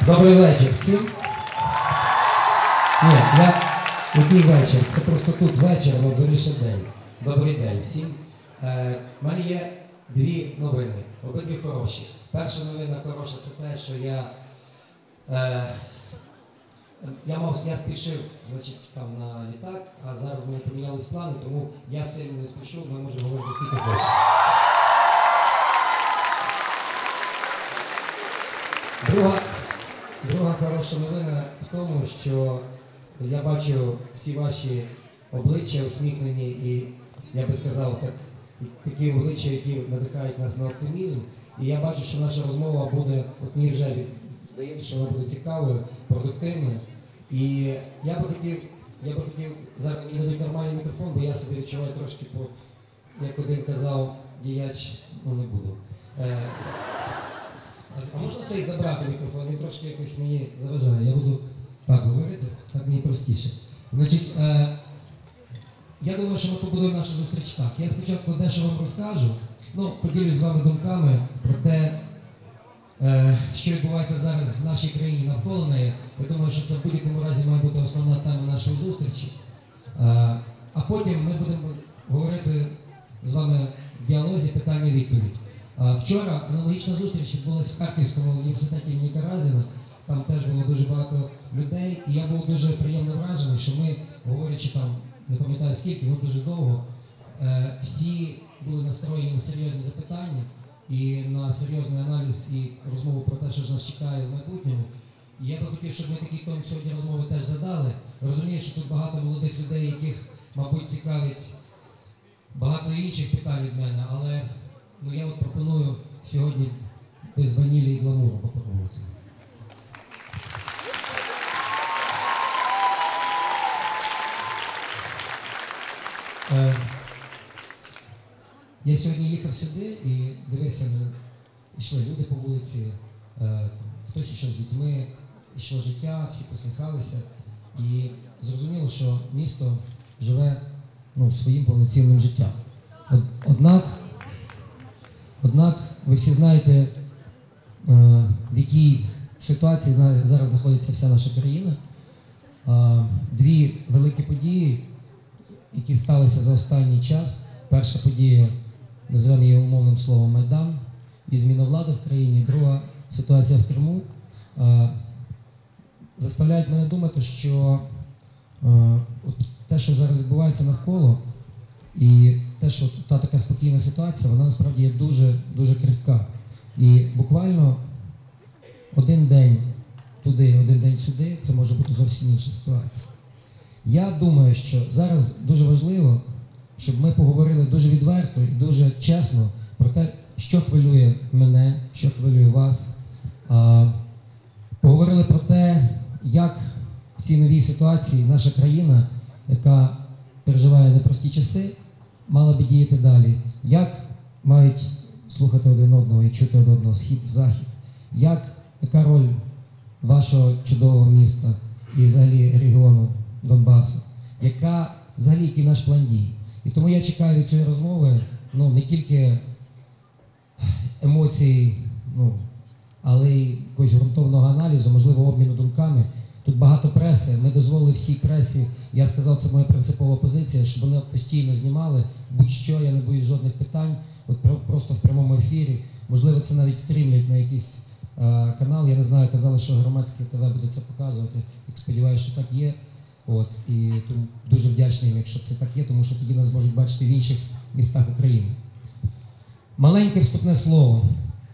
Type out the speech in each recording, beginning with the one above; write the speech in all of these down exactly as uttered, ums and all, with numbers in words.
Добрий вечір всім. Ні, я... Який вечір? Це просто тут вечір, але виріше день. Добрий день всім. Е, в мене є дві новини, обидві хороші. Перша новина хороша – це те, що я... Е, я, мав, я спішив, значить, там на літак, а зараз ми помінялись плани, тому я сильно не спішу, ми можемо говорити скільки хочемо. Друга, друга хороша новина в тому, що я бачу всі ваші обличчя усміхнені і, я би сказав, так, такі обличчя, які надихають нас на оптимізм. І я бачу, що наша розмова буде, от мені вже від, здається, що вона буде цікавою, продуктивною. І я би хотів, я би хотів, зараз мені дадуть нормальний мікрофон, бо я себе відчуваю трошки, по, як один казав діяч, ну не буду. Е, а можна цей забрати мікрофон? Він трошки якось мені заважає. Я буду так говорити, так мені простіше. Значить, е, я думаю, що ми побудуємо нашу зустріч так. Я спочатку дещо вам розкажу, ну, поділюсь з вами думками про те, е, що відбувається зараз в нашій країні навколо неї. Я думаю, що це в будь-якому разі має бути основна тема нашої зустрічі. Е, а потім ми будемо говорити з вами в діалозі питання-відповідь. Е, вчора аналогічна зустріч відбулася в Харківському університеті імені Каразіна. Там теж було дуже багато людей, і я був дуже приємно вражений, що ми, говорячи там, не пам'ятаю скільки, ну дуже довго, е, всі були настроєні на серйозні запитання і на серйозний аналіз і розмову про те, що ж нас чекає в майбутньому. І я би хотів, щоб ми такий тон сьогодні розмови теж задали. Розумію, що тут багато молодих людей, яких, мабуть, цікавить багато інших питань від мене, але ну, я от пропоную сьогодні без ванілі і гламуру попробувати. Я сьогодні їхав сюди і дивився, йшли люди по вулиці, хтось йшов з дітьми, йшло життя, всі посміхалися. І зрозуміло, що місто живе ну, своїм повноцінним життям. Однак, однак ви всі знаєте, в якій ситуації зараз знаходиться вся наша країна. Дві великі події, які сталися за останній час. Перша подія, називаємо її умовним словом, Майдан і зміна влади в країні. Друга ситуація в Криму. Заставляють мене думати, що от те, що зараз відбувається навколо, і те, що та така спокійна ситуація, вона насправді є дуже, дуже крихка. І буквально один день туди, один день сюди, це може бути зовсім інша ситуація. Я думаю, що зараз дуже важливо, щоб ми поговорили дуже відверто і дуже чесно про те, що хвилює мене, що хвилює вас. Поговорили про те, як в цій новій ситуації наша країна, яка переживає непрості часи, мала би діяти далі. Як мають слухати один одного і чути один одного схід, захід. Як, яка роль вашого чудового міста і взагалі регіону Донбасу, яка взагалі який наш план дій. І тому я чекаю від цієї розмови ну, не тільки емоцій, ну, але й якогось ґрунтовного аналізу, можливо, обміну думками. Тут багато преси, ми дозволили всій пресі, я сказав, це моя принципова позиція, щоб вони постійно знімали будь-що, я не боюсь жодних питань, от просто в прямому ефірі. Можливо, це навіть стрімлять на якийсь е, канал, я не знаю, казали, що громадське ТВ буде це показувати, як сподіваюся, що так є. От, і тому дуже вдячний їм, якщо це так є, тому що тоді нас зможуть бачити в інших містах України. Маленьке вступне слово.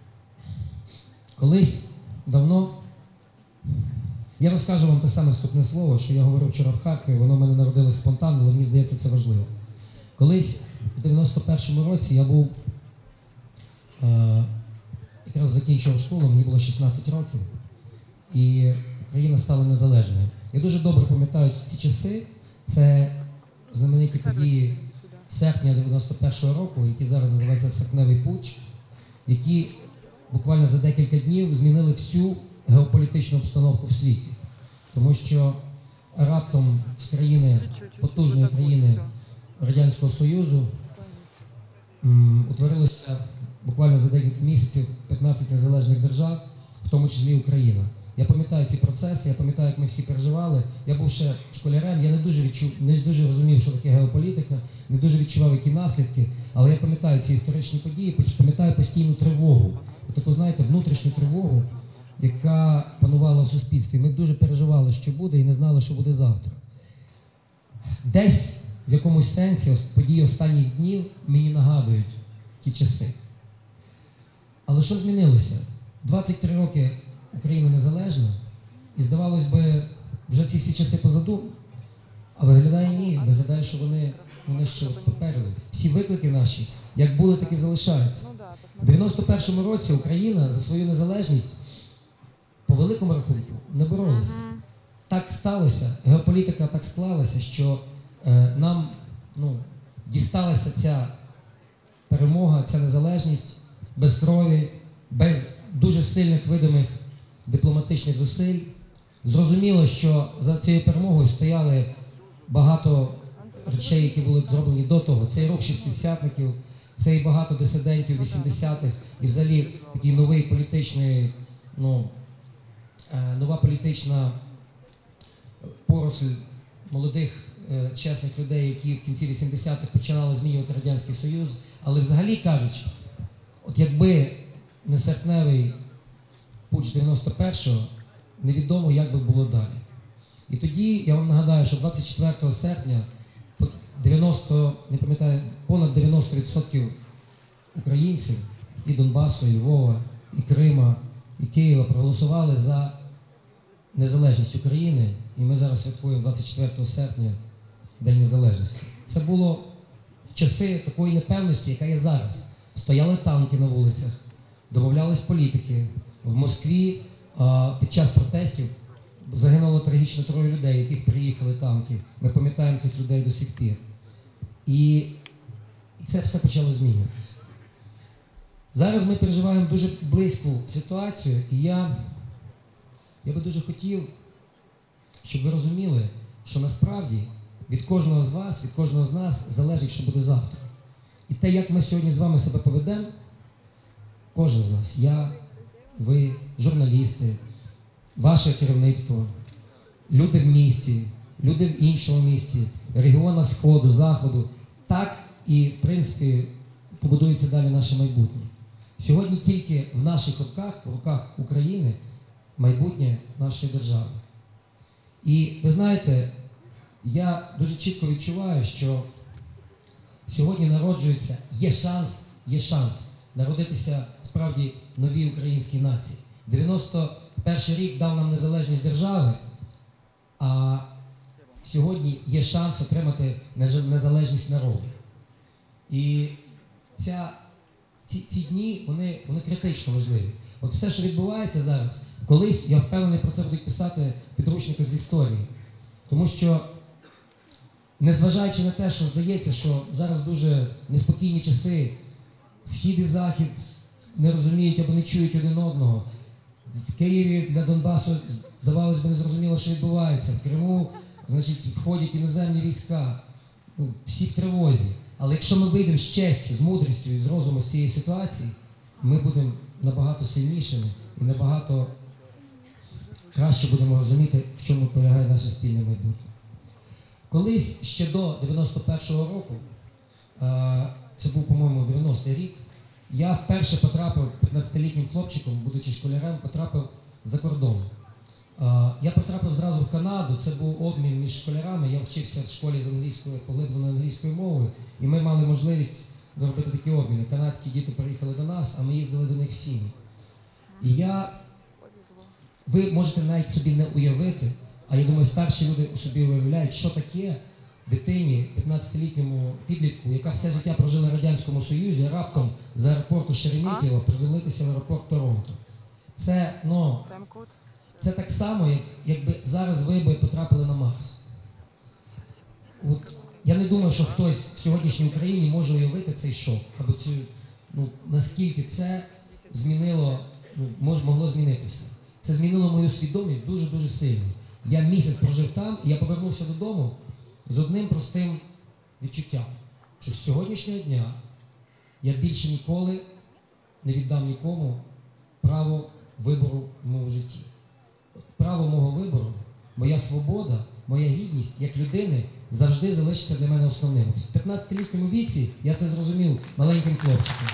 Колись давно, я розкажу вам те саме вступне слово, що я говорив вчора в Харкові, воно в мене народилось спонтанно, але мені здається, це важливо. Колись у дев'яносто першому році я був, е, якраз закінчував школу, мені було шістнадцять років, і Україна стала незалежною. Я дуже добре пам'ятаю ці часи, це знамениті події серпня дев'яносто першого року, які зараз називаються Серпневий путч, які буквально за декілька днів змінили всю геополітичну обстановку в світі. Тому що раптом з країни, потужної країни Радянського Союзу м, утворилося буквально за декілька місяців п'ятнадцять незалежних держав, в тому числі Україна. Я пам'ятаю ці процеси, я пам'ятаю, як ми всі переживали. Я був ще школярем, я не дуже відчув, не дуже розумів, що таке геополітика, не дуже відчував, які наслідки, але я пам'ятаю ці історичні події, пам'ятаю постійну тривогу. Таку, знаєте, внутрішню тривогу, яка панувала в суспільстві. Ми дуже переживали, що буде, і не знали, що буде завтра. Десь в якомусь сенсі події останніх днів мені нагадують ті часи. Але що змінилося? двадцять три роки Україна незалежна, і, здавалось би, вже ці всі часи позаду, а виглядає ні, виглядає, що вони, вони ще попереду. Всі виклики наші, як були, так і залишаються. У дев'яносто першому році Україна за свою незалежність по великому рахунку не боролася. Так сталося, геополітика так склалася, що е, нам ну, дісталася ця перемога, ця незалежність без крові, без дуже сильних видимих дипломатичних зусиль. Зрозуміло, що за цією перемогою стояли багато речей, які були зроблені до того. Це і рух шістдесятників, це і багато дисидентів вісімдесятих, і взагалі такий новий політичний, ну, е, нова політична поросль молодих, е, чесних людей, які в кінці вісімдесятих починали змінювати Радянський Союз. Але взагалі кажучи, от якби не серпневий путч дев'яносто першого, невідомо, як би було далі. І тоді, я вам нагадаю, що двадцять четвертого серпня дев'яносто, не пам'ятаю, понад дев'яносто відсотків українців і Донбасу, і Львова, і Крима, і Києва проголосували за незалежність України, і ми зараз святкуємо двадцять четвертого серпня День Незалежності. Це було в часи такої непевності, яка є зараз. Стояли танки на вулицях, домовлялись політики. В Москві а, під час протестів загинуло трагічно троє людей, яких приїхали танки. Ми пам'ятаємо цих людей до сих пір. І, і це все почало змінюватися. Зараз ми переживаємо дуже близьку ситуацію, і я, я би дуже хотів, щоб ви розуміли, що насправді від кожного з вас, від кожного з нас залежить, що буде завтра. І те, як ми сьогодні з вами себе поведемо, кожен з нас, я, ви, журналісти, ваше керівництво, люди в місті, люди в іншому місті, регіонах Сходу, Заходу, так і, в принципі, побудується далі наше майбутнє. Сьогодні тільки в наших руках, в руках України, майбутнє нашої держави. І ви знаєте, я дуже чітко відчуваю, що сьогодні народжується, є шанс, є шанс народитися справді новій українській нації. дев'яносто перший рік дав нам незалежність держави, а сьогодні є шанс отримати незалежність народу. І ця, ці, ці дні, вони, вони критично важливі. От все, що відбувається зараз, колись, я впевнений, про це будуть писати в підручниках з історії. Тому що, незважаючи на те, що здається, що зараз дуже неспокійні часи, Схід і Захід не розуміють або не чують один одного. В Києві для Донбасу, здавалось би, не зрозуміло, що відбувається. В Криму, значить, входять іноземні війська. Ну, всі в тривозі. Але якщо ми вийдемо з честю, з мудрістю і з розуму з цієї ситуації, ми будемо набагато сильнішими і набагато краще будемо розуміти, в чому полягає наше спільне майбутнє. Колись ще до дев'яносто першого року, це був, по-моєму, дев'яностий рік, я вперше потрапив, п'ятнадцятилітнім хлопчиком, будучи школярем, потрапив за кордон. Я потрапив зразу в Канаду, це був обмін між школярами, я вчився в школі з англійською, поглибленою англійською мовою, і ми мали можливість робити такі обміни. Канадські діти приїхали до нас, а ми їздили до них в сім'ї. І я, ви можете навіть собі не уявити, а я думаю, старші люди собі уявляють, що таке дитині, п'ятнадцятилітньому підлітку, яка все життя прожила в Радянському Союзі, раптом з аеропорту Шереметьєво приземлитися в аеропорт Торонто. Це, ну, це так само, як, якби зараз ви би потрапили на Марс. От, я не думаю, що хтось в сьогоднішній Україні може уявити цей шок, або цю, ну, наскільки це змінило, ну, мож, могло змінитися. Це змінило мою свідомість дуже-дуже сильно. Я місяць прожив там, і я повернувся додому з одним простим відчуттям, що з сьогоднішнього дня я більше ніколи не віддам нікому право вибору в моєму житті. право мого вибору, моя свобода, моя гідність як людини завжди залишиться для мене основним. В п'ятнадцятилітньому віці я це зрозумів маленьким хлопчиком.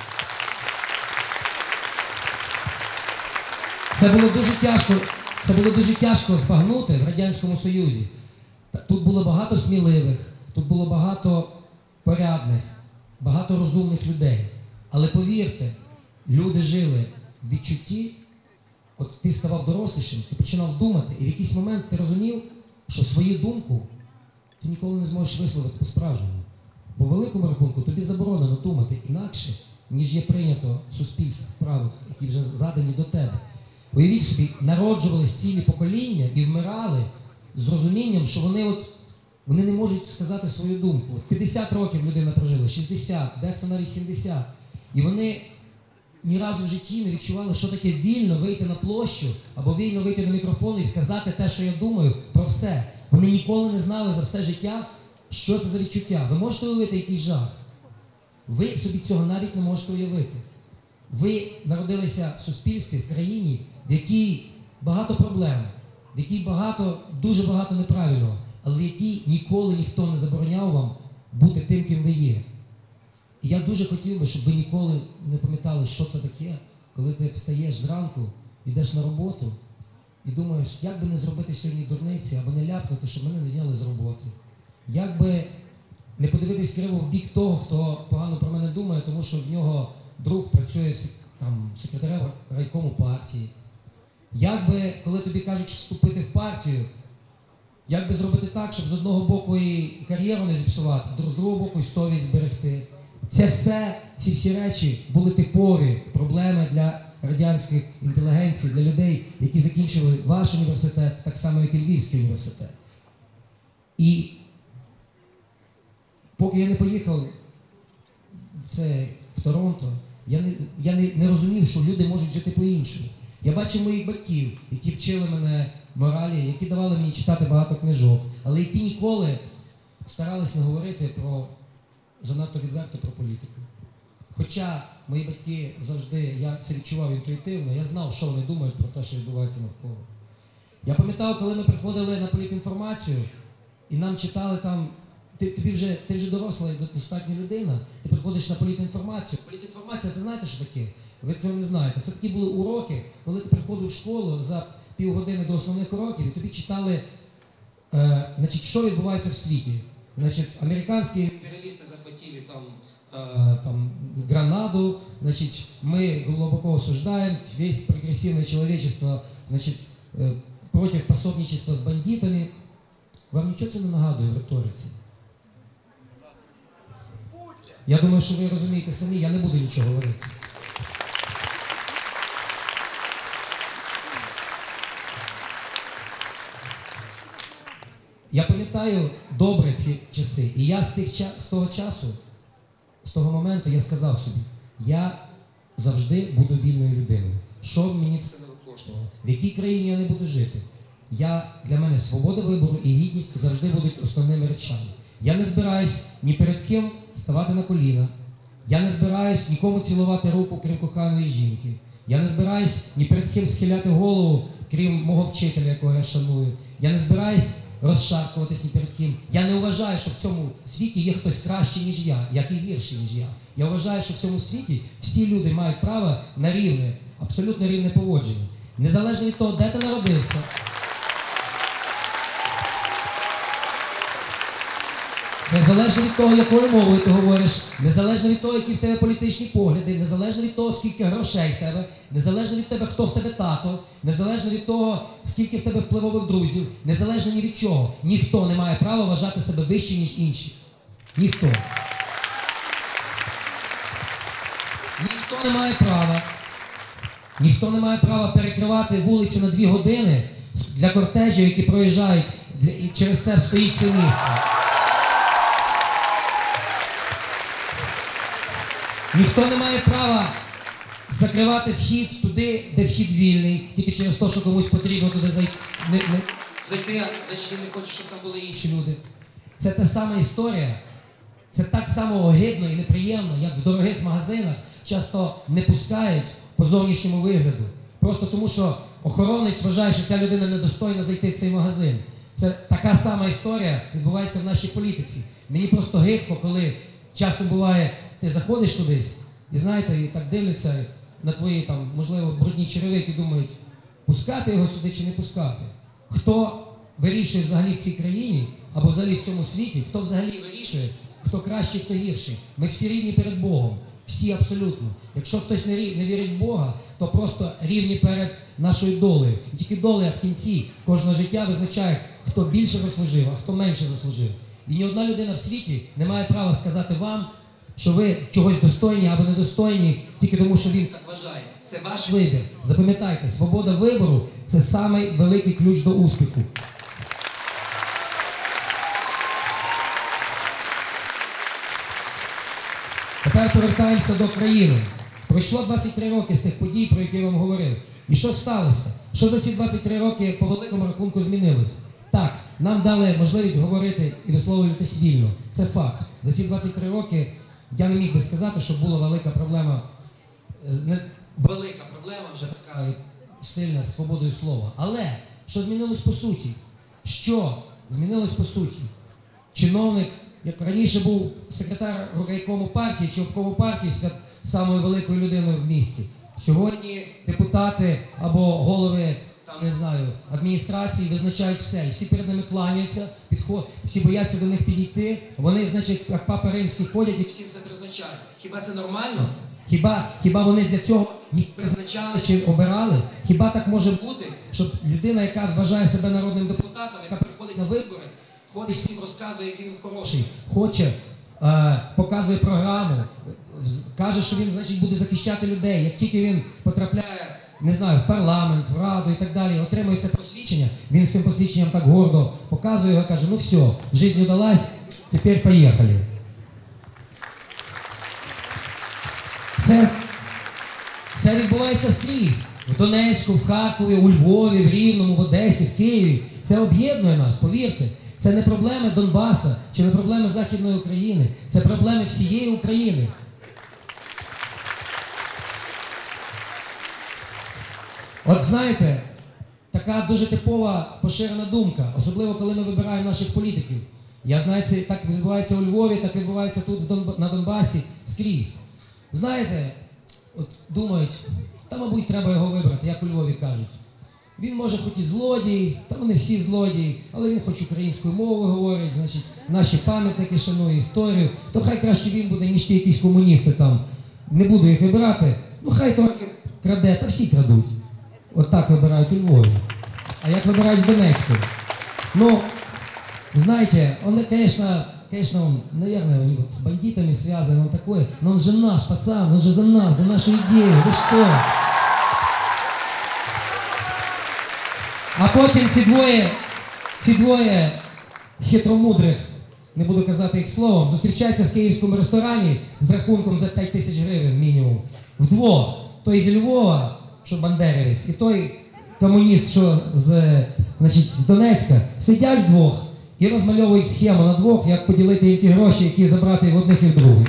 Це було дуже тяжко, це було дуже тяжко збагнути в Радянському Союзі. Тут було багато сміливих, тут було багато порядних, багато розумних людей. Але повірте, люди жили в відчутті, от ти ставав дорослішим, ти починав думати, і в якийсь момент ти розумів, що свою думку ти ніколи не зможеш висловити по-справжньому. По великому рахунку тобі заборонено думати інакше, ніж є прийнято в суспільстві, в правилах, які вже задані до тебе. Уявіть собі, народжувались цілі покоління і вмирали з розумінням, що вони от вони не можуть сказати свою думку. п'ятдесят років людина прожила, шістдесят, дехто навіть сімдесят. І вони ні разу в житті не відчували, що таке вільно вийти на площу або вільно вийти на мікрофон і сказати те, що я думаю, про все. Вони ніколи не знали за все життя, що це за відчуття. Ви можете уявити якийсь жах? Ви собі цього навіть не можете уявити. Ви народилися в суспільстві, в країні, в якій багато проблем, в якій багато, дуже багато неправильного, але в якій ніколи ніхто не забороняв вам бути тим, ким ви є. І я дуже хотів би, щоб ви ніколи не пам'ятали, що це таке, коли ти встаєш зранку, йдеш на роботу і думаєш, як би не зробити сьогодні дурниці, або не ляпнути, щоб мене не зняли з роботи. Як би не подивитись криво в бік того, хто погано про мене думає, тому що в нього друг працює там, секретарем райкому партії. Як би, коли тобі кажуть, що вступити в партію, як би зробити так, щоб з одного боку і кар'єру не зіпсувати, з другого боку і совість зберегти. Це все, ці всі речі були типові проблеми для радянської інтелігенції, для людей, які закінчили ваш університет, так само, як і Львівський університет. І поки я не поїхав в, це, в Торонто, я, не, я не, не розумів, що люди можуть жити по-іншому. Я бачив моїх батьків, які вчили мене моралі, які давали мені читати багато книжок, але які ніколи старались не говорити про занадто відверто про політику. Хоча мої батьки завжди, я це відчував інтуїтивно, я знав, що вони думають про те, що відбувається навколо. Я пам'ятав, коли ми приходили на політінформацію, і нам читали там, ти, тобі вже, ти вже доросла і достатня людина, ти приходиш на політінформацію. Політінформація, це знаєте, що таке? Ви цього не знаєте. Це такі були уроки, коли ти приходив в школу за півгодини до основних уроків, і тобі читали, е, значить, що відбувається в світі. Значит, американские империалисты захватили там, э, там Гранаду, значит, мы глубоко осуждаем весь прогрессивное человечество, значит, э, против пособничества с бандитами. Вам нічого це не нагадує в риториці? Я думаю, що ви розумієте самі, я не буду нічого говорити. Я пам'ятаю добре ці часи, і я з, тих, з того часу, з того моменту я сказав собі, я завжди буду вільною людиною. Що б мені це не коштувало? В якій країні я не буду жити? Я, для мене свобода вибору і гідність завжди будуть основними речами. Я не збираюсь ні перед ким ставати на коліна. Я не збираюсь нікому цілувати руку, крім коханої жінки. Я не збираюсь ні перед ким схиляти голову, крім мого вчителя, якого я шаную. Я не збираюсь розшаркуватись ні перед ким. Я не вважаю, що в цьому світі є хтось кращий, ніж я, як і гірший, ніж я. Я вважаю, що в цьому світі всі люди мають право на рівне, абсолютно рівне поводження. Незалежно від того, де ти народився, незалежно від того, якою мовою ти говориш, незалежно від того, які в тебе політичні погляди, незалежно від того, скільки грошей в тебе, незалежно від тебе, хто в тебе тато, незалежно від того, скільки в тебе впливових друзів, незалежно ні від чого, ніхто не має права вважати себе вище, ніж інші. Ніхто. Ніхто не має права, ніхто не має права перекривати вулицю на дві години для кортежів, які проїжджають, для, і через це стоїть все місто. Ніхто не має права закривати вхід туди, де вхід вільний, тільки через те, що комусь потрібно туди зайти, не, не, зайти, значить він не хоче, щоб там були інші люди. Це та сама історія, це так само огидно і неприємно, як в дорогих магазинах часто не пускають по зовнішньому вигляду. Просто тому, що охоронець вважає, що ця людина недостойна зайти в цей магазин. Це така сама історія відбувається в нашій політиці. Мені просто гидко, коли часто буває, ти заходиш кудись, і знаєте, і так дивляться на твої, там, можливо, брудні черевики, думають, пускати його сюди чи не пускати. Хто вирішує взагалі в цій країні, або взагалі в цьому світі, хто взагалі вирішує, хто кращий, хто гірший. Ми всі рівні перед Богом. Всі абсолютно. Якщо хтось не вірить в Бога, то просто рівні перед нашою долею. І тільки доля в кінці кожного життя визначає, хто більше заслужив, а хто менше заслужив. І ні одна людина в світі не має права сказати вам, що ви чогось достойні або недостойні, тільки тому, що він так вважає. Це ваш вибір. Запам'ятайте, свобода вибору – це самий великий ключ до успіху. Тепер повертаємося до країни. Пройшло двадцять три роки з тих подій, про які я вам говорив. І що сталося? Що за ці двадцять три роки по великому рахунку змінилось? Так, нам дали можливість говорити і висловлюватись вільно. Це факт. За ці двадцять три роки я не міг би сказати, що була велика проблема, не велика проблема, вже така сильна з свободою слова. Але що змінилось по суті? Що змінилось по суті? Чиновник, як раніше був секретар райкому партії чи обкому партії, самою великою людиною в місті. Сьогодні депутати або голови, там, не знаю, адміністрації визначають все. І всі перед ними кланяються, підход... всі бояться до них підійти. Вони, значить, як папа римський ходять і всі все призначають. Хіба це нормально? Хіба, хіба вони для цього їх призначали чи обирали? Хіба так може бути, щоб людина, яка вважає себе народним депутатом, яка приходить на вибори, ходить всім розказує, який він хороший, хоче, е, показує програму, каже, що він, значить, буде захищати людей. Як тільки він потрапляє, не знаю, в парламент, в раду і так далі, отримує це посвідчення, він з цим посвідченням так гордо показує його і каже, ну все, жизнь удалась, тепер поїхали. Це, це відбувається скрізь. В Донецьку, в Харкові, у Львові, в Рівному, в Одесі, в Києві. Це об'єднує нас, повірте. Це не проблеми Донбаса чи не проблеми Західної України. Це проблеми всієї України. От знаєте, така дуже типова поширена думка, особливо коли ми вибираємо наших політиків. Я знаю, це так відбувається у Львові, так відбувається тут в Донб... на Донбасі, скрізь. Знаєте, от думають, та, мабуть, треба його вибрати, як у Львові кажуть. Він може хоч і злодій, та вони всі злодії, але він хоч українською мовою говорить, значить, наші пам'ятники шанує, історію, то хай краще він буде, ніж ті якісь комуністи там. Не буду їх вибирати, ну хай трохи краде, та всі крадуть. От так вибирають у Львові. А як вибирають в Донецьку? Ну, знаете, он, конечно, конечно, он, наверное, он с бандитами связан, он такой, но он же наш пацан, он же за нас, за нашу идею, вы что? А потім ці двоє, ці двоє хитромудрих, не буду казати їх словом, зустрічаються в київському ресторані з рахунком за п'ять тисяч гривень мінімум. Вдвох. Той зі Львова, що бандерівець, і той комуніст, що з, значить, з Донецька, сидять вдвох і розмальовують схему на двох, як поділити їм ті гроші, які забрати в одних і в других.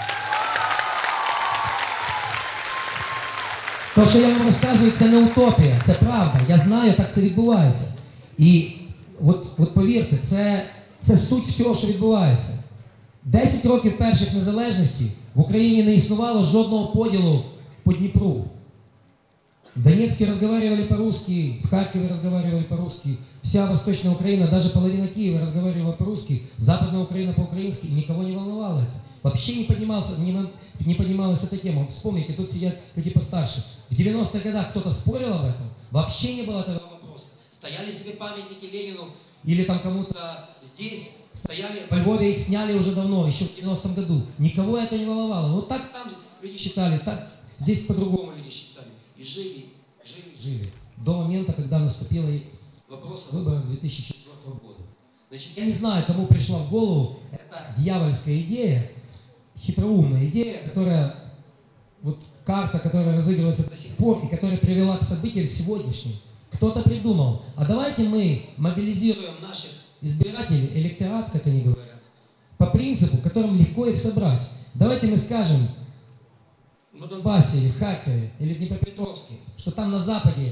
То, що я вам розказую, це не утопія, це правда. Я знаю, так це відбувається. І от, от повірте, це, це суть всього, що відбувається. Десять років перших незалежності в Україні не існувало жодного поділу по Дніпру. В Донецке разговаривали по-русски, в Харькове разговаривали по-русски, вся Восточная Украина, даже половина Киева разговаривала по-русски, Западная Украина по-украински, и никого не волновало это. Вообще не, поднимался, не, не поднималась эта тема. Вспомните, тут сидят люди постарше. В девяностых годах кто-то спорил об этом? Вообще не было этого вопроса. Стояли себе памятники Ленину или там кому-то здесь, стояли, во Львове их сняли уже давно, еще в девяностом году. Никого это не волновало. Вот так там люди считали, так здесь по-другому люди считали. И жили, жили, жили. До момента, когда наступил вопрос о выборах две тысячи четвёртого года. Значит, я не знаю, кому пришла в голову эта дьявольская идея, хитроумная идея, которая, вот карта, которая разыгрывается до сих пор и которая привела к событиям сегодняшним. Кто-то придумал, а давайте мы мобилизируем наших избирателей, электорат, как они говорят, по принципу, которым легко их собрать. Давайте мы скажем, на Донбассе или в Харькове или в Днепропетровске, что там на Западе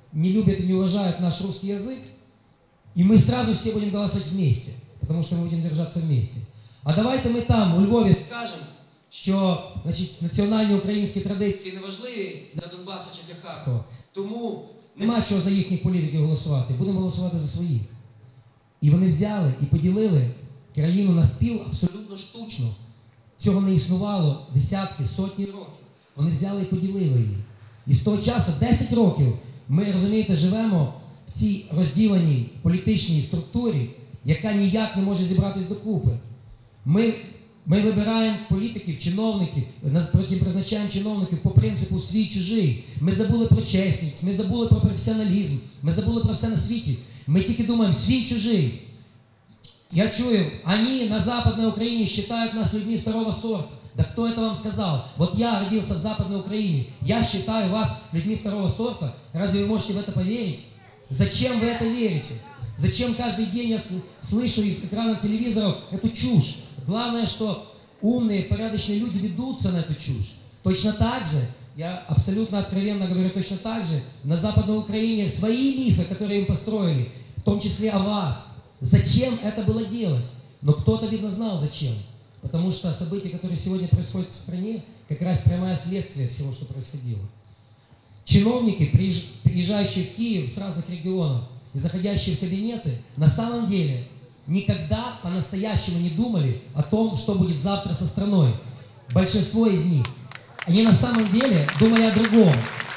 не любят и не уважают наш русский язык, и мы сразу все будем голосовать вместе, потому что мы будем держаться вместе. А давайте ми там, у Львові, скажемо, що, значить, національні українські традиції не важливі для Донбасу чи для Харкова, тому нема чого за їхніх політиків голосувати, будемо голосувати за своїх. І вони взяли і поділили країну навпіл абсолютно штучно. Цього не існувало десятки, сотні років. Вони взяли і поділили її. І з того часу, десять років, ми, розумієте, живемо в цій розділеній політичній структурі, яка ніяк не може зібратись докупи. Ми, ми вибираємо політиків, чиновників, потім призначаємо чиновників по принципу свій-чужий. Ми забули про чесність, ми забули про професіоналізм, ми забули про все на світі. Ми тільки думаємо свій-чужий. Я чую, они на Западной Украине считают нас людьми второго сорта. Да кто это вам сказал? Вот я родился в Западной Украине, я считаю вас людьми второго сорта. Разве вы можете в это поверить? Зачем вы это верите? Зачем каждый день я слышу из экранов телевизоров эту чушь? Главное, что умные, порядочные люди ведутся на эту чушь. Точно так же, я абсолютно откровенно говорю, точно так же, на Западной Украине свои мифы, которые им построили, в том числе о вас. Зачем это было делать? Но кто-то, видно, знал зачем. Потому что события, которые сегодня происходят в стране, как раз прямое следствие всего, что происходило. Чиновники, приезжающие в Киев с разных регионов и заходящие в кабинеты, на самом деле никогда по-настоящему не думали о том, что будет завтра со страной. Большинство из них. Они на самом деле думали о другом.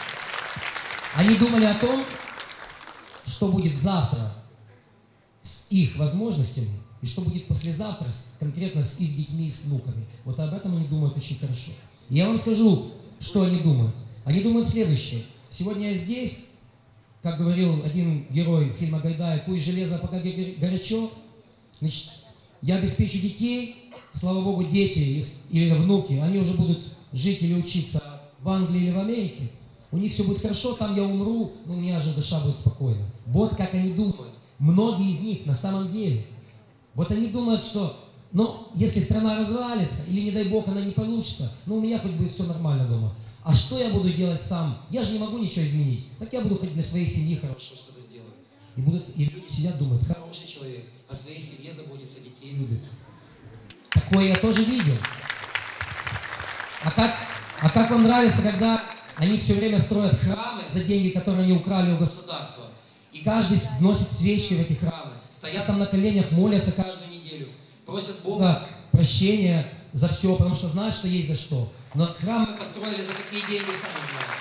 Они думали о том, что будет завтра с их возможностями, и что будет послезавтра с, конкретно с их детьми и с внуками. Вот об этом они думают очень хорошо. И я вам скажу, что они думают. Они думают следующее. Сегодня я здесь, как говорил один герой фильма Гайдая, «Куй железо, пока горячо». Значит, я обеспечу детей, слава Богу, дети или внуки, они уже будут жить или учиться в Англии или в Америке. У них все будет хорошо, там я умру, но у меня же душа будет спокойна. Вот как они думают. Многие из них на самом деле. Вот они думают, что, ну, если страна развалится, или, не дай бог, она не получится, ну, у меня хоть будет все нормально дома. А что я буду делать сам? Я же не могу ничего изменить. Так я буду хоть для своей семьи хорошо что-то сделать. И, будут, и люди сидят, думают, хороший человек, о своей семье заботится, детей любит. Такое я тоже видел. А как, а как вам нравится, когда они все время строят храмы за деньги, которые они украли у государства? И каждый вносит свечи в эти храмы, стоят там на коленях, молятся каждую неделю, просят Бога прощения за все, потому что знают, что есть за что. Но храмы построили за какие деньги, сами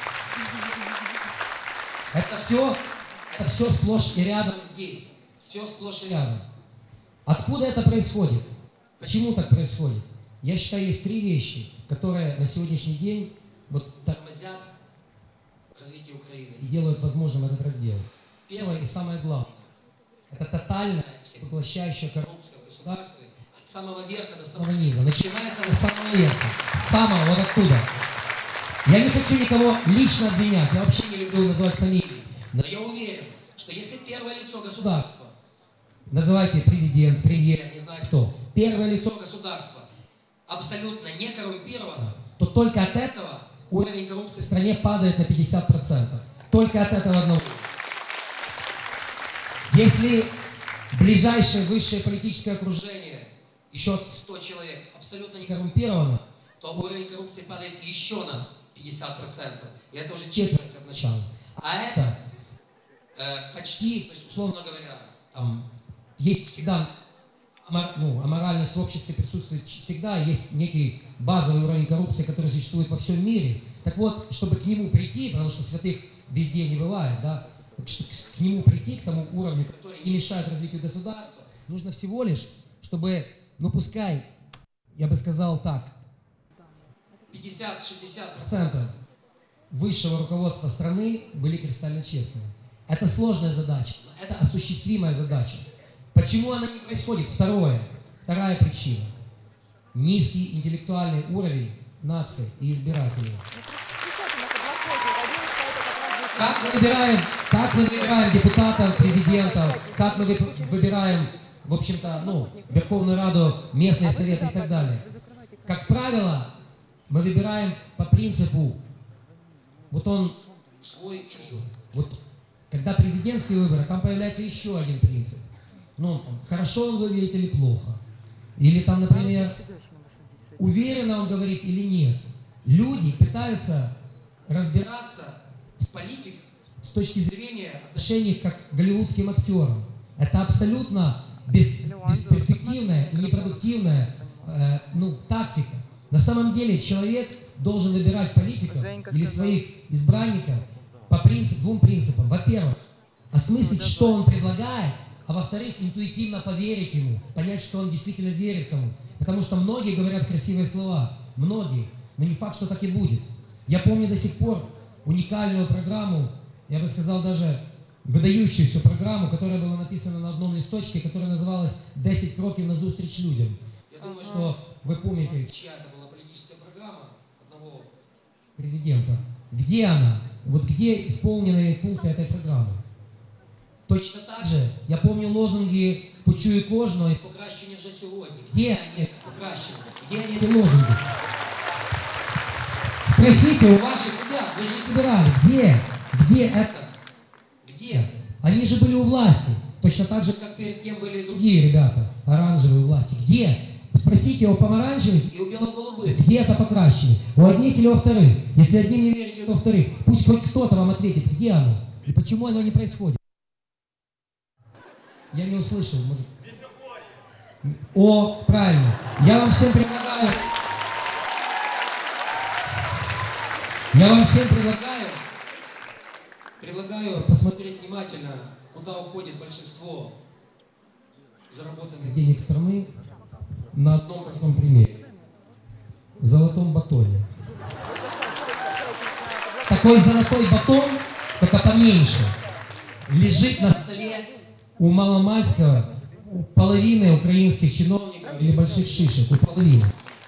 знают. Это все, это все сплошь и рядом здесь. Все сплошь и рядом. Откуда это происходит? Почему так происходит? Я считаю, есть три вещи, которые на сегодняшний день вот тормозят развитие Украины и делают возможным этот раздел. Первое и самое главное – это тотальная, всепоглощающая коррупция в государстве от самого верха до самого низа. Начинается до самого верха, с самого вот оттуда. Я не хочу никого лично обвинять, я вообще не люблю называть фамилии, но я уверен, что если первое лицо государства, называйте президент, премьер, не знаю кто, первое лицо государства абсолютно не коррумпировано, то только от этого уровень коррупции в стране падает на пятьдесят процентов. Только от этого одного. Если ближайшее высшее политическое окружение, еще сто человек, абсолютно не коррумпировано, то уровень коррупции падает еще на пятьдесят процентов. И это уже четверть от начала. А это э, почти, то есть, условно говоря, там, есть всегда ну, аморальность в обществе присутствует всегда, есть некий базовый уровень коррупции, который существует во всем мире. Так вот, чтобы к нему прийти, потому что святых везде не бывает, да, к нему прийти, к тому уровню, который не мешает развитию государства, нужно всего лишь, чтобы, ну пускай, я бы сказал так, пятьдесят-шестьдесят процентов высшего руководства страны были кристально честными. Это сложная задача, но это осуществимая задача. Почему она не происходит? Второе, вторая причина. Низкий интеллектуальный уровень нации и избирателей. Как мы выбираем, как мы выбираем депутатов, президентов, как мы выбираем, в общем-то, ну, Верховную Раду, местные советы и так далее. Как правило, мы выбираем по принципу, вот он свой, чужой. Вот Когда президентские выборы, там появляется еще один принцип. Ну, там, хорошо он выглядит или плохо. Или там, например, уверенно он говорит или нет. Люди пытаются разбираться в политике с точки зрения отношений как к голливудским актерам. Это абсолютно бес, бесперспективная и непродуктивная э, ну, тактика. На самом деле человек должен выбирать политиков или своих избранников по принцип, двум принципам. Во-первых, осмыслить, что он предлагает, а во-вторых, интуитивно поверить ему, понять, что он действительно верит тому. Потому что многие говорят красивые слова, многие, но не факт, что так и будет. Я помню до сих пор уникальную программу, я бы сказал даже выдающуюся программу, которая была написана на одном листочке, которая называлась «десять кроків назустріч людям». Я думаю, что вы помните, чья это была политическая программа одного президента. Где она? Вот где исполнены пункты этой программы? Точно так же я помню лозунги «Почуй кожного» и «Покраще, ніж сьогодні». Где они, покраще? Где они, эти лозунги? Спросите у ваших ребят, вы же их выбирали, где? Где это? Где? Они же были у власти. Точно так же, как перед тем были другие ребята, оранжевые у власти. Где? Спросите у помаранчевых и у бело-голубых, где это покращили? У одних или у вторых? Если одним не верите, то у вторых. Пусть хоть кто-то вам ответит, где оно и почему оно не происходит. Я не услышал. Может... О, правильно. Я вам всем предлагаю... Я вам всем предлагаю... Предлагаю посмотреть внимательно, куда уходит большинство заработанных денег страны, на одном простом примере. В золотом батоне. Такой золотой батон, только поменьше, лежит на столе у маломальского, у половины украинских чиновников или больших шишек, у половины.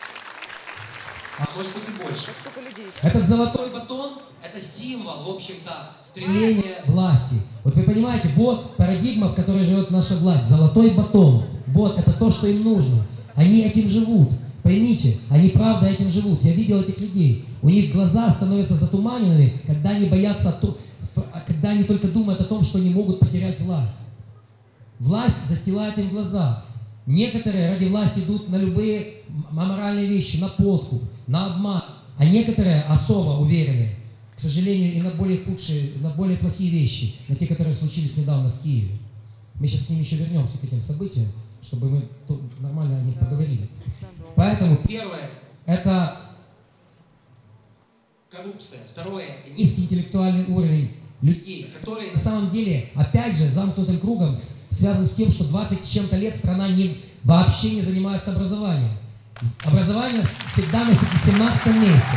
А может быть и больше. Этот золотой батон – это символ, в общем-то, стремления власти. Вот вы понимаете, вот парадигма, в которой живет наша власть. Золотой батон. Вот, это то, что им нужно. Они этим живут. Поймите, они правда этим живут. Я видел этих людей. У них глаза становятся затуманенными, когда они боятся, когда они только думают о том, что они могут потерять власть. Власть застилает им глаза. Некоторые ради власти идут на любые аморальные вещи, на подкуп, на обман. А некоторые особо уверены, к сожалению, и на более худшие, на более плохие вещи, на те, которые случились недавно в Киеве. Мы сейчас с ними еще вернемся к этим событиям, чтобы мы нормально о них поговорили. Поэтому первое – это коррупция. Второе – низкий интеллектуальный уровень людей, которые на самом деле, опять же, замкнутым кругом связан с тем, что двадцать с чем-то лет страна не, вообще не занимается образованием. Образование всегда на семнадцатом месте.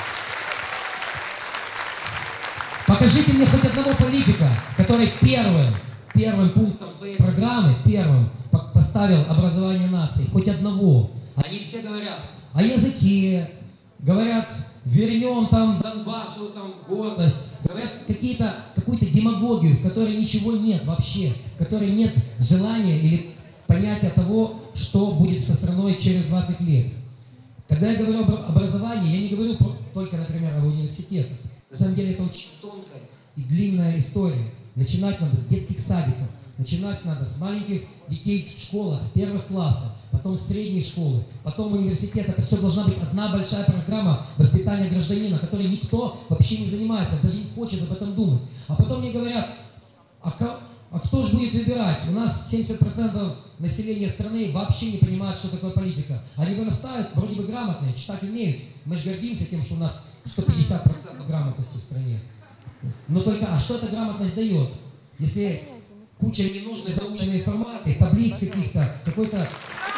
Покажите мне хоть одного политика, который первым, первым пунктом своей программы, первым поставил образование нации. Хоть одного. Они все говорят о языке, говорят, вернем там Донбассу там, гордость, говорят какие-то, какую-то демагогию, в которой ничего нет вообще, в которой нет желания или понятия того, что будет со страной через двадцать лет. Когда я говорю об образовании, я не говорю только, например, об университетах. На самом деле это очень тонкая и длинная история. Начинать надо с детских садиков, начинать надо с маленьких детей в школах, с первых классов, потом с средней школы, потом университет. Это все должна быть одна большая программа воспитания гражданина, которой никто вообще не занимается, даже не хочет об этом думать. А потом мне говорят, а, как, а кто же будет выбирать? У нас семьдесят процентов населения страны вообще не понимают, что такое политика. Они вырастают, вроде бы грамотные, читать умеют. Мы же гордимся тем, что у нас сто пятьдесят процентов грамотности в стране. Но только, а что эта грамотность дает? Если куча ненужной заученной информации, таблиц каких-то, какой-то...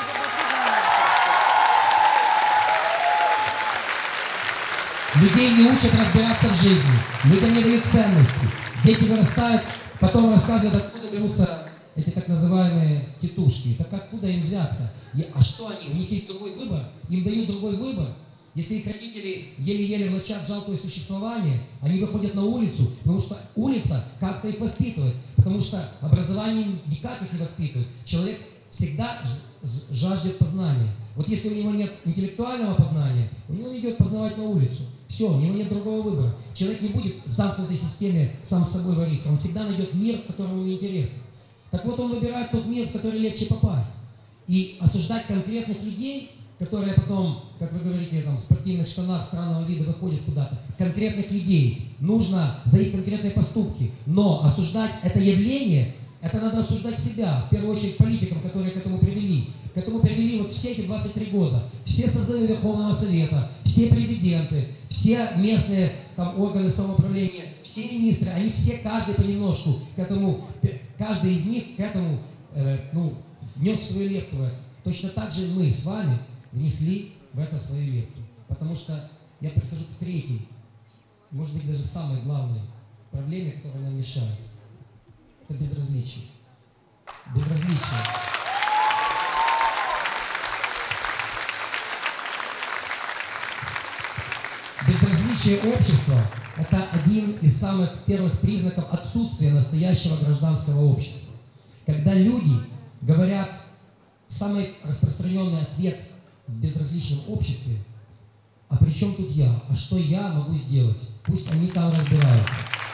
Людей не учат разбираться в жизни, людям не дают ценности. Дети вырастают, потом рассказывают, откуда берутся эти так называемые тетушки. Так откуда им взяться? А что они? У них есть другой выбор? Им дают другой выбор? Если их родители еле-еле влачат жалкое существование, они выходят на улицу, потому что улица как-то их воспитывает, потому что образование никак их не воспитывает. Человек всегда жаждет познания. Вот если у него нет интеллектуального познания, у него идет познавать на улицу. Все, у него нет другого выбора. Человек не будет в замкнутой системе сам с собой вариться. Он всегда найдет мир, который ему интересен. Так вот, он выбирает тот мир, в который легче попасть. И осуждать конкретных людей, которые потом, как вы говорите, там, в спортивных штанах странного вида выходят куда-то, конкретных людей, нужно за их конкретные поступки. Но осуждать это явление, это надо осуждать себя, в первую очередь политикам, которые к этому привели. К этому привели вот все эти двадцать три года. Все созывы Верховного Совета, все президенты, все местные там, органы самоуправления, все министры, они все, каждый понемножку к этому, каждый из них к этому, э, ну, внес свою лепту в это. Точно так же мы с вами внесли в это свою лепту. Потому что я прихожу к третьей, может быть, даже самой главной проблеме, которая нам мешает. Это безразличие. Безразличие. Безразличие общества – это один из самых первых признаков отсутствия настоящего гражданского общества. Когда люди говорят, самый распространенный ответ в безразличном обществе: а при чем тут я? А что я могу сделать? Пусть они там разбираются.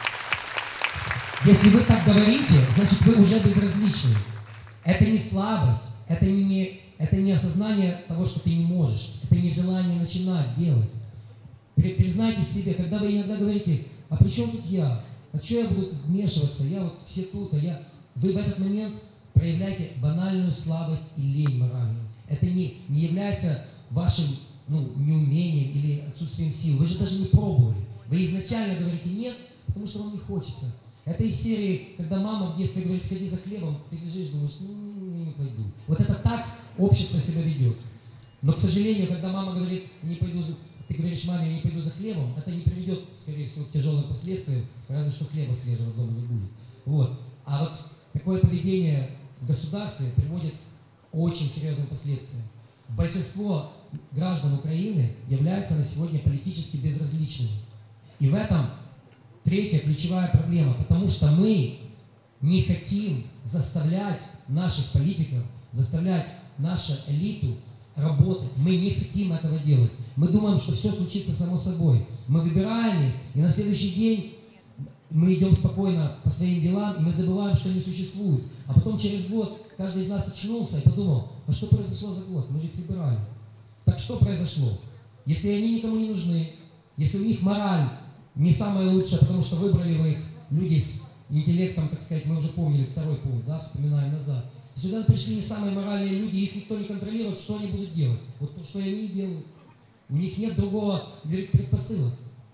Если вы так говорите, значит вы уже безразличны. Это не слабость, это не, это не осознание того, что ты не можешь, это не желание начинать делать. Признайтесь себе, когда вы иногда говорите: а при чем тут я? А что я буду вмешиваться? Я вот все тут, а я... Вы в этот момент проявляете банальную слабость и лень моральную. Это не, не является вашим ну, неумением или отсутствием сил. Вы же даже не пробовали. Вы изначально говорите нет, потому что вам не хочется. Это из серии, когда мама в детстве говорит: сходи за хлебом, ты лежишь, думаешь, ну, не пойду. Вот это так общество себя ведет. Но, к сожалению, когда мама говорит: не пойду за... ты говоришь маме: я не пойду за хлебом, это не приведет, скорее всего, к тяжелым последствиям, разве что хлеба свежего дома не будет. Вот. А вот такое поведение в государстве приводит к очень серьезным последствиям. Большинство граждан Украины являются на сегодня политически безразличными. И в этом третья ключевая проблема, потому что мы не хотим заставлять наших политиков, заставлять нашу элиту работать. Мы не хотим этого делать. Мы думаем, что все случится само собой. Мы выбираем их, и на следующий день мы идем спокойно по своим делам, и мы забываем, что они существуют. А потом через год каждый из нас очнулся и подумал: а что произошло за год? Мы же их выбирали. Так что произошло? Если они никому не нужны, если у них мораль не самая лучшая, потому что выбрали вы их, люди с интеллектом, так сказать, мы уже помнили второй пункт, да, вспоминаем назад. Сюда пришли не самые моральные люди, их никто не контролирует, что они будут делать. Вот то, что они делают. У них нет другого предпосылок.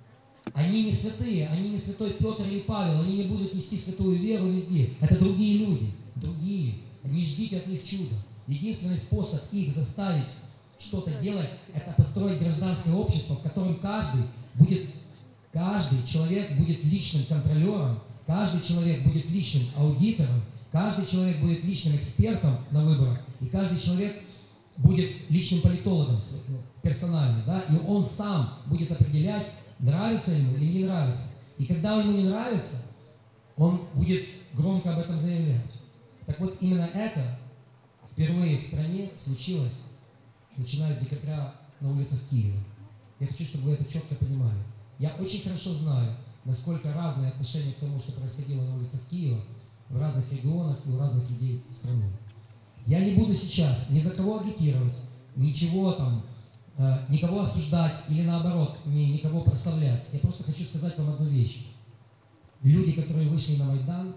Они не святые, они не святой Петр или Павел, они не будут нести святую веру везде. Это другие люди, другие. Не ждите от них чуда. Единственный способ их заставить что-то делать, это построить гражданское общество, в котором каждый будет, каждый человек будет личным контролером, каждый человек будет личным аудитором, каждый человек будет личным экспертом на выборах, и каждый человек будет личным политологом персонально, да, и он сам будет определять, нравится ему или не нравится. И когда ему не нравится, он будет громко об этом заявлять. Так вот, именно это впервые в стране случилось, начиная с декабря на улицах Киева. Я хочу, чтобы вы это четко понимали. Я очень хорошо знаю, насколько разные отношения к тому, что происходило на улицах Киева, в разных регионах и у разных людей страны. Я не буду сейчас ни за кого агитировать, ничего там, э, никого осуждать или наоборот, ни, никого прославлять. Я просто хочу сказать вам одну вещь. Люди, которые вышли на Майдан,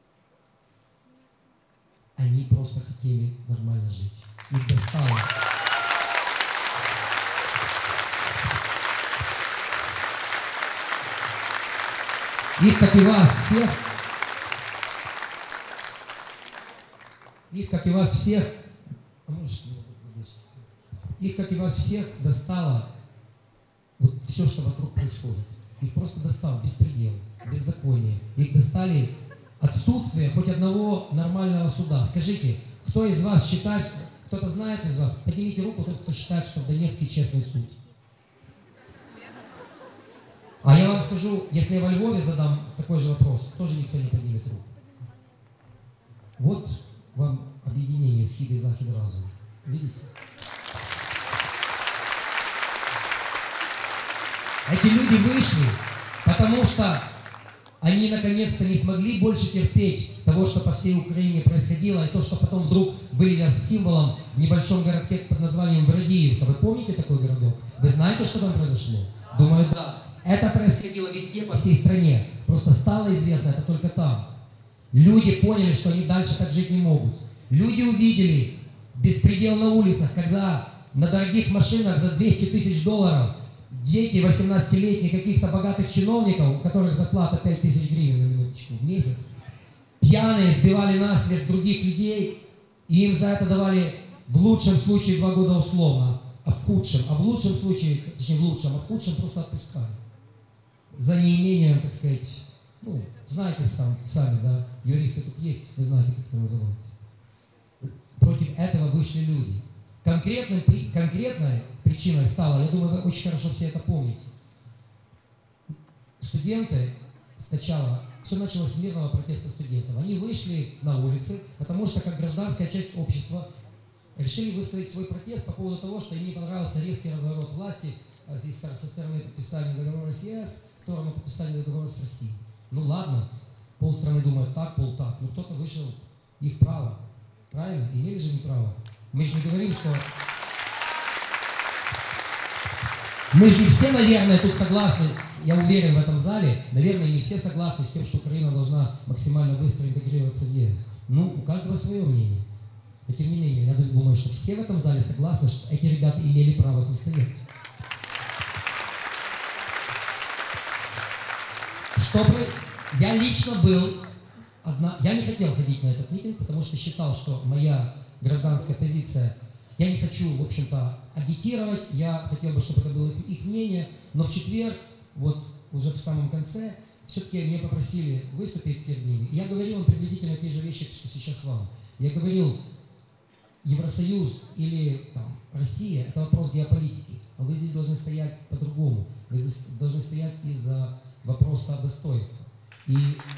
они просто хотели нормально жить. Их достало. Их, как и вас всех, их, как и вас всех, их, как и вас всех, достало вот все, что вокруг происходит. Их просто достал беспредел, беззаконие. Их достали отсутствие хоть одного нормального суда. Скажите, кто из вас считает, кто-то знает из вас, поднимите руку, тот, кто считает, что в Донецке честный суд. А я вам скажу, если я во Львове задам такой же вопрос, тоже никто не поднимет руку. Вот вам объединение Схиды Захид разум. Видите? Эти люди вышли, потому что они наконец-то не смогли больше терпеть того, что по всей Украине происходило, и то, что потом вдруг вылилось символом в небольшом городке под названием Врадиевка. Вы помните такой городок? Вы знаете, что там произошло? Думаю, да. Это происходило везде, по всей стране. Просто стало известно это только там. Люди поняли, что они дальше так жить не могут. Люди увидели беспредел на улицах, когда на дорогих машинах за двести тысяч долларов дети восемнадцатилетние каких-то богатых чиновников, у которых зарплата пять тысяч гривен на минуточку в месяц, пьяные сбивали насмерть других людей, и им за это давали в лучшем случае два года условно, а в худшем, а в лучшем случае, точнее в лучшем, а в худшем просто отпускали. За неимением, так сказать, ну, знаете сам, сами, да, юристы тут есть, вы знаете, как это называется. Против этого вышли люди. Конкретной, конкретной причиной стало, я думаю, вы очень хорошо все это помните. Студенты сначала, все началось с мирного протеста студентов. Они вышли на улицы, потому что как гражданская часть общества решили выставить свой протест по поводу того, что им не понравился резкий разворот власти здесь со стороны подписания договора с ЕС в сторону подписания договора с Россией. Ну ладно, полстраны думают так, пол так, но кто-то вышел, их право. Правильно? Имели же не право. Мы же не говорим, что... Мы же не все, наверное, тут согласны, я уверен в этом зале, наверное, не все согласны с тем, что Украина должна максимально быстро интегрироваться в ЕС. Ну, у каждого свое мнение. Но тем не менее, я думаю, что все в этом зале согласны, что эти ребята имели право тут стоять. Чтобы я лично был, одна... я не хотел ходить на этот митинг, потому что считал, что моя гражданская позиция, я не хочу, в общем-то, агитировать, я хотел бы, чтобы это было их мнение, но в четверг, вот уже в самом конце, все-таки меня попросили выступить перед ними. Я говорил им приблизительно те же вещи, что сейчас вам. Я говорил, Евросоюз или там, Россия – это вопрос геополитики, а вы здесь должны стоять по-другому. Вы здесь должны стоять из-за вопроса достоинства. И,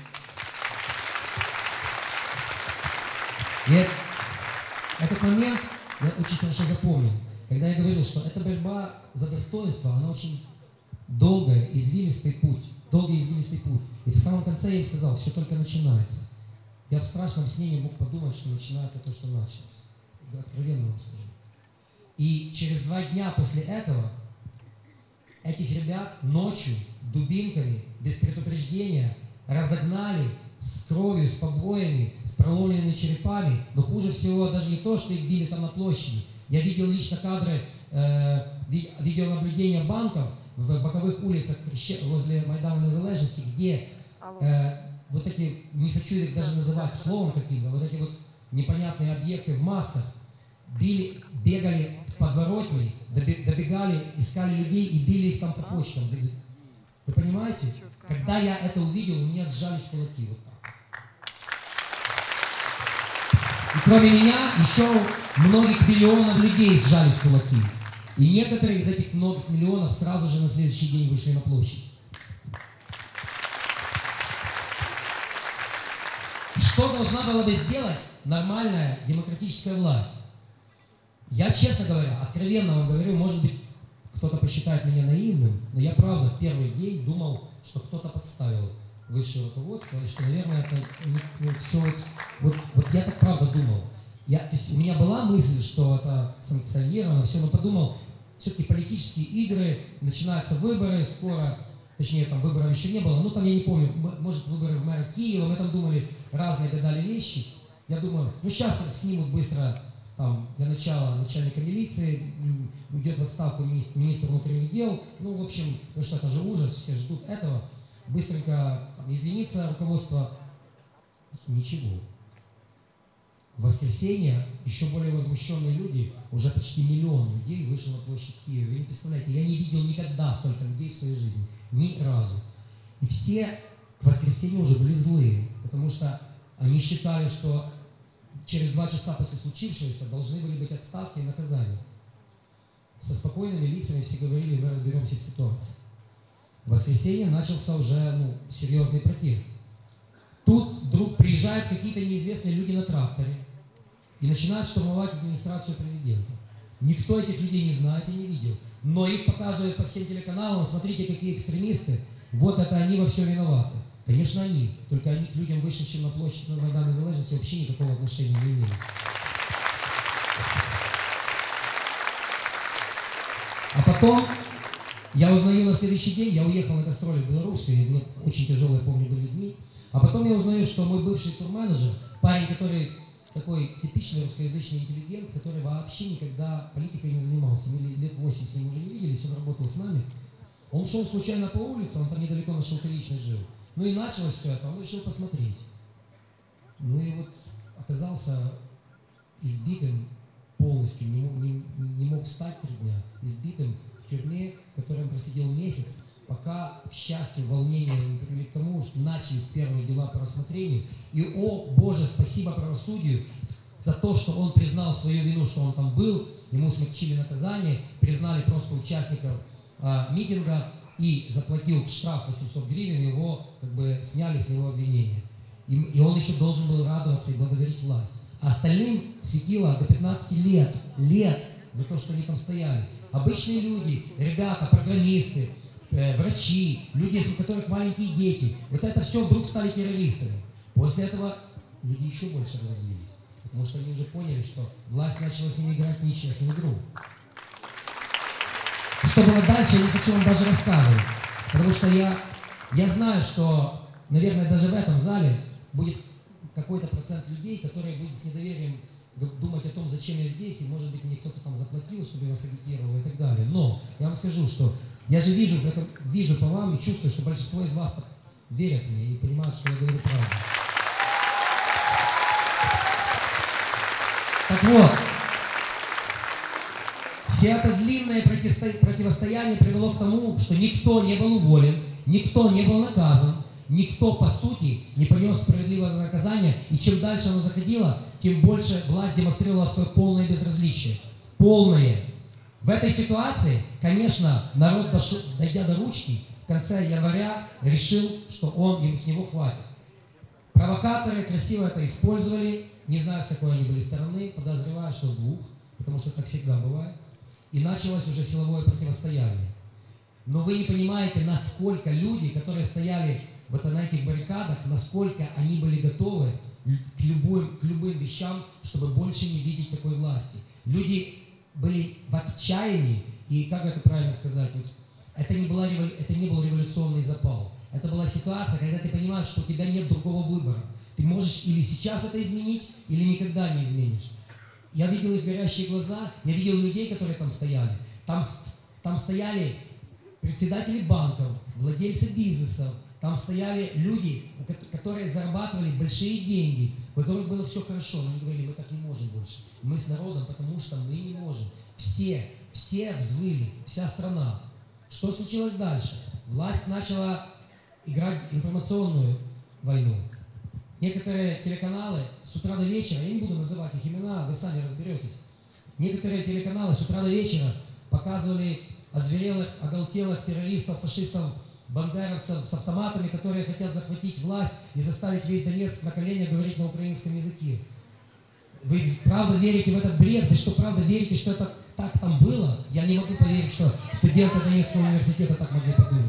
и этот момент я очень хорошо запомнил, когда я говорил, что эта борьба за достоинство, она очень долгая, извилистый путь, долгий извилистый путь. И в самом конце я им сказал, все только начинается. Я в страшном сне не мог подумать, что начинается то, что началось. Я откровенно вам скажу. И через два дня после этого этих ребят ночью дубинками, без предупреждения, разогнали с кровью, с побоями, с проломленными черепами. Но хуже всего даже не то, что их били там на площади. Я видел лично кадры э, ви видеонаблюдения банков в боковых улицах возле Майдана Незалежности, где э, вот эти, не хочу их даже называть словом каким-то, вот эти вот непонятные объекты в масках, били, бегали в подворотни, добегали, искали людей и били их там по почкам. Вы понимаете? Когда я это увидел, у меня сжались кулаки вот так. И кроме меня, еще многих миллионов людей сжались кулаки. И некоторые из этих многих миллионов сразу же на следующий день вышли на площадь. Что должна была бы сделать нормальная демократическая власть? Я, честно говоря, откровенно вам говорю, может быть, кто-то посчитает меня наивным, но я правда в первый день думал, что кто-то подставил высшее руководство, и что, наверное, это ну, все вот, вот, вот я так правда думал. Я, то есть у меня была мысль, что это санкционировано, все, но подумал, все-таки политические игры, начинаются выборы скоро, точнее, там выборов еще не было, ну там я не помню, может выборы в мэра Киева, мы там думали разные гадали вещи. Я думаю, ну сейчас снимут быстро, там, для начала начальника милиции, уйдет в отставку министр, министр внутренних дел, ну, в общем, потому что это же ужас, все ждут этого, быстренько там, извиниться руководство, ничего. В воскресенье еще более возмущенные люди, уже почти миллион людей вышел на площадь Киева. Вы не представляете, я не видел никогда столько людей в своей жизни, ни разу. И все к воскресенью уже были злые, потому что они считали, что через два часа после случившегося должны были быть отставки и наказания. Со спокойными лицами все говорили, мы разберемся в ситуации. В воскресенье начался уже ну, серьезный протест. Тут вдруг приезжают какие-то неизвестные люди на тракторе и начинают штурмовать администрацию президента. Никто этих людей не знает и не видел. Но их показывают по всем телеканалам, смотрите, какие экстремисты, вот это они во всем виноваты. Конечно, они, только они к людям, вышедшим на площадь на Майдан Незалежности, вообще никакого отношения не имели. А потом я узнаю на следующий день, я уехал на гастроли в Белоруссию, и мне очень тяжелые, помню, были дни. А потом я узнаю, что мой бывший турменеджер, парень, который такой типичный русскоязычный интеллигент, который вообще никогда политикой не занимался, мы лет восемь с ним уже не виделись, он работал с нами. Он шел случайно по улице, он там недалеко на Шелковичной жил. Ну и началось все это, он решил посмотреть. Ну и вот оказался избитым полностью, не мог, не, не мог встать три дня, избитым в тюрьме, в которой он просидел месяц, пока, к счастью, волнения не привели к тому, что начались первые дела по рассмотрению. И, о Боже, спасибо правосудию за то, что он признал свою вину, что он там был, ему смягчили наказание, признали просто участников а, митинга и заплатил штраф восемьсот гривен, его как бы сняли с него обвинения. И, и он еще должен был радоваться и благодарить власть. А остальным светило до пятнадцати лет, лет за то, что они там стояли. Обычные люди, ребята, программисты, э, врачи, люди, у которых маленькие дети, вот это все вдруг стали террористами. После этого люди еще больше разозлились, потому что они уже поняли, что власть начала с ними играть в нечестную игру. Что было дальше, я не хочу вам даже рассказывать, потому что я, я знаю, что, наверное, даже в этом зале будет какой-то процент людей, которые будут с недоверием думать о том, зачем я здесь, и, может быть, мне кто-то там заплатил, чтобы я вас агитировал и так далее. Но я вам скажу, что я же вижу, это, вижу по вам и чувствую, что большинство из вас верят мне и понимают, что я говорю правду. Так вот, все это длинное противостояние привело к тому, что никто не был уволен, никто не был наказан, никто, по сути, не понес справедливое наказание, и чем дальше оно заходило, тем больше власть демонстрировала свое полное безразличие. Полное. В этой ситуации, конечно, народ, дошел, дойдя до ручки, в конце января решил, что он, ему с него хватит. Провокаторы красиво это использовали, не знаю, с какой они были стороны, подозреваю, что с двух, потому что так всегда бывает. И началось уже силовое противостояние. Но вы не понимаете, насколько люди, которые стояли вот на этих баррикадах, насколько они были готовы к любым, к любым вещам, чтобы больше не видеть такой власти. Люди были в отчаянии, и, как это правильно сказать, вот, это, не была, это не был революционный запал. Это была ситуация, когда ты понимаешь, что у тебя нет другого выбора. Ты можешь или сейчас это изменить, или никогда не изменишь. Я видел их горящие глаза, я видел людей, которые там стояли. Там, там стояли председатели банков, владельцы бизнесов, там стояли люди, которые зарабатывали большие деньги, у которых было все хорошо, но они говорили, мы так не можем больше. Мы с народом, потому что мы не можем. Все, все взвыли, вся страна. Что случилось дальше? Власть начала играть информационную войну. Некоторые телеканалы с утра до вечера, я не буду называть их имена, вы сами разберетесь. Некоторые телеканалы с утра до вечера показывали озверелых, оголтелых террористов, фашистов, бандеровцев с автоматами, которые хотят захватить власть и заставить весь Донецк на коленях говорить на украинском языке. Вы правда верите в этот бред? Вы что, правда верите, что это так там было? Я не могу поверить, что студенты Донецкого университета так могли подумать.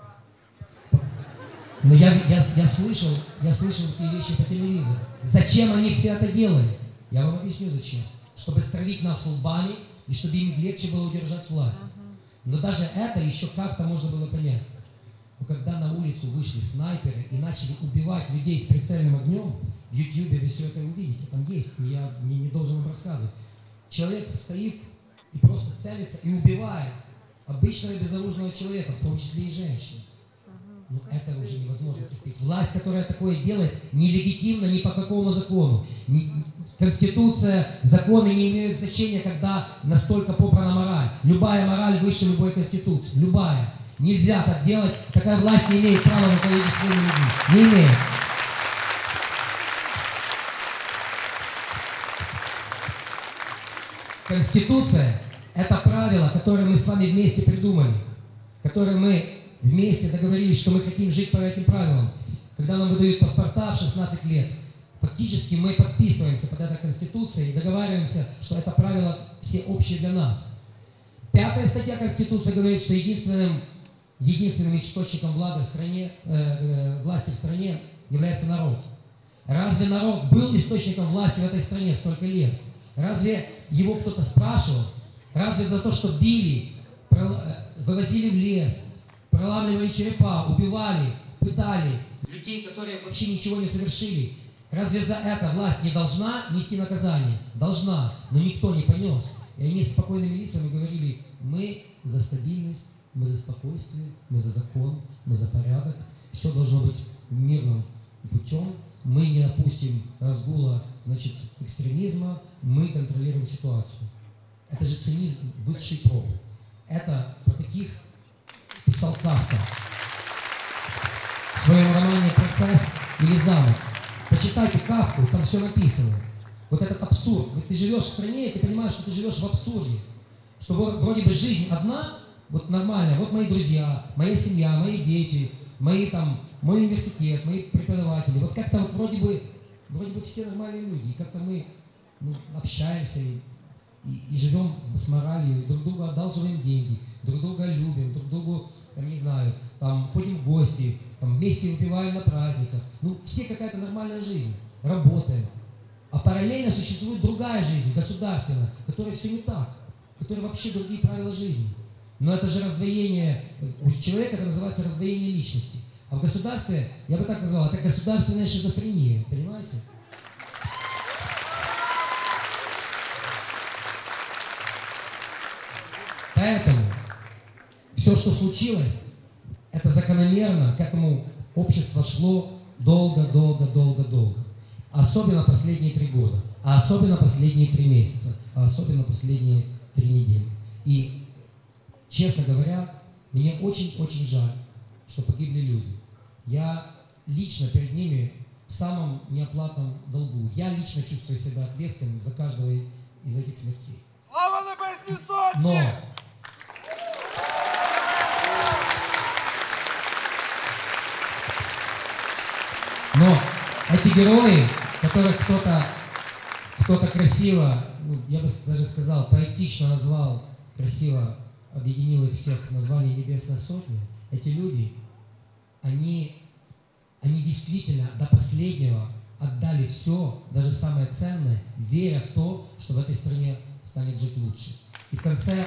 Но я, я, я слышал, я слышал такие вещи по телевизору. Зачем они все это делали? Я вам объясню зачем. Чтобы стравить нас лбами и чтобы им легче было удержать власть. Но даже это еще как-то можно было понять. Но когда на улицу вышли снайперы и начали убивать людей с прицельным огнем, в Ютьюбе вы все это увидите, там есть, я не, не должен вам рассказывать. Человек стоит и просто целится и убивает обычного безоружного человека, в том числе и женщин. Но это уже невозможно терпеть. Власть, которая такое делает, нелегитимна ни по какому закону. Конституция, законы не имеют значения, когда настолько попрана мораль. Любая мораль выше любой конституции. Любая. Нельзя так делать. Такая власть не имеет права руководить своими людьми. Не имеет. Конституция – это правила, которые мы с вами вместе придумали, которые мы вместе договорились, что мы хотим жить по этим правилам. Когда нам выдают паспорта в шестнадцать лет, фактически мы подписываемся под этой Конституцией и договариваемся, что это правила все общие для нас. Пятая статья Конституции говорит, что единственным, единственным источником власти в стране, э, э, власти в стране является народ. Разве народ был источником власти в этой стране столько лет? Разве его кто-то спрашивал? Разве за то, что били, вывозили в лес, проламливали черепа, убивали, пытали людей, которые вообще ничего не совершили? Разве за это власть не должна нести наказание? Должна, но никто не понес. И они спокойными лицами говорили: мы за стабильность, мы за спокойствие, мы за закон, мы за порядок. Все должно быть мирным путем. Мы не допустим разгула, значит, экстремизма, мы контролируем ситуацию. Это же цинизм высшей пробы. Это про таких писал Кафка в своем романе «Процесс» или «Замок». Почитайте Кафку, там все написано. Вот этот абсурд. Вот ты живешь в стране, и ты понимаешь, что ты живешь в абсурде. Что вроде бы жизнь одна, вот нормальная, вот мои друзья, моя семья, мои дети, мои там, мой университет, мои преподаватели. Вот как-то вот вроде бы, вроде бы все нормальные люди. И как-то мы ну, общаемся и, и, и живем с моралью, и друг другу одалживаем деньги, друг друга любим, друг другу, там, не знаю, там, ходим в гости, там, вместе выпиваем на праздниках. Ну, все какая-то нормальная жизнь, работаем. А параллельно существует другая жизнь, государственная, которая все не так, которая вообще другие правила жизни. Но это же раздвоение, у человека это называется раздвоение личности. А в государстве, я бы так назвал, это государственная шизофрения, понимаете? Поэтому все, что случилось, это закономерно, к этому общество шло долго-долго-долго-долго. Особенно последние три года, а особенно последние три месяца, а особенно последние три недели. И, честно говоря, мне очень-очень жаль, что погибли люди. Я лично перед ними в самом неоплатном долгу. Я лично чувствую себя ответственным за каждого из этих смертей. Слава Небесній Сотні! Но Но эти герои, которых кто-то кто-то красиво, ну, я бы даже сказал, поэтично назвал, красиво объединил их всех в названии Небесная Сотня, эти люди, они, они действительно до последнего отдали все, даже самое ценное, веря в то, что в этой стране станет жить лучше. И в конце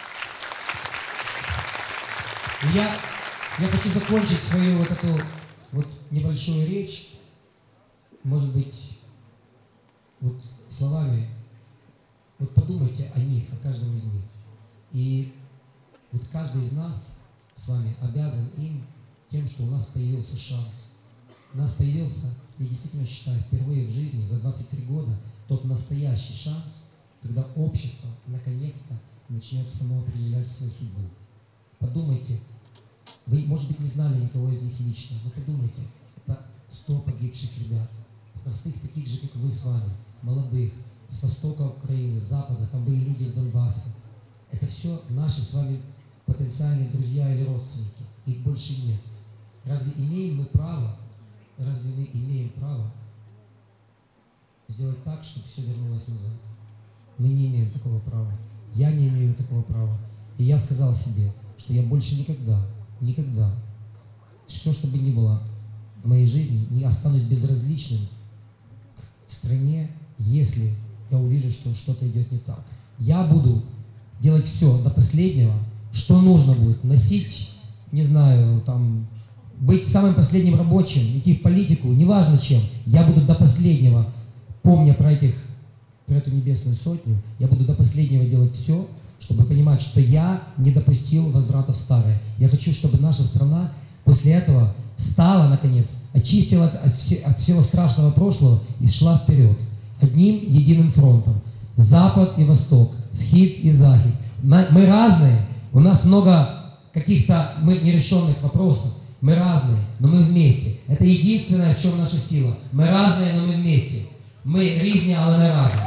я, я хочу закончить свою вот эту вот небольшую речь, может быть, вот словами, вот подумайте о них, о каждом из них. И вот каждый из нас с вами обязан им тем, что у нас появился шанс. У нас появился, я действительно считаю, впервые в жизни за двадцать три года тот настоящий шанс, когда общество наконец-то начнет само определять свою судьбу. Подумайте, вы, может быть, не знали никого из них лично, но подумайте, это сто погибших ребят, простых таких же, как вы с вами, молодых, с востока Украины, с запада, там были люди из Донбасса. Это все наши с вами потенциальные друзья или родственники, их больше нет. Разве имеем мы право, разве мы имеем право сделать так, чтобы все вернулось назад? Мы не имеем такого права. Я не имею такого права. И я сказал себе, что я больше никогда, никогда, все, что бы ни было в моей жизни, не останусь безразличным к стране, если я увижу, что что-то идет не так. Я буду делать все до последнего, что нужно будет. Носить, не знаю, там, быть самым последним рабочим, идти в политику, неважно чем. Я буду до последнего, помня про этих про эту Небесную Сотню, я буду до последнего делать все, чтобы понимать, что я не допустил возврата в старое. Я хочу, чтобы наша страна после этого встала, наконец, очистила от, от всего страшного прошлого и шла вперед. Одним единым фронтом. Запад и Восток, Схид и Захид. Мы разные, у нас много каких-то нерешенных вопросов. Мы разные, но мы вместе. Это единственное, в чем наша сила. Мы разные, но мы вместе. Мы різні, але не разом.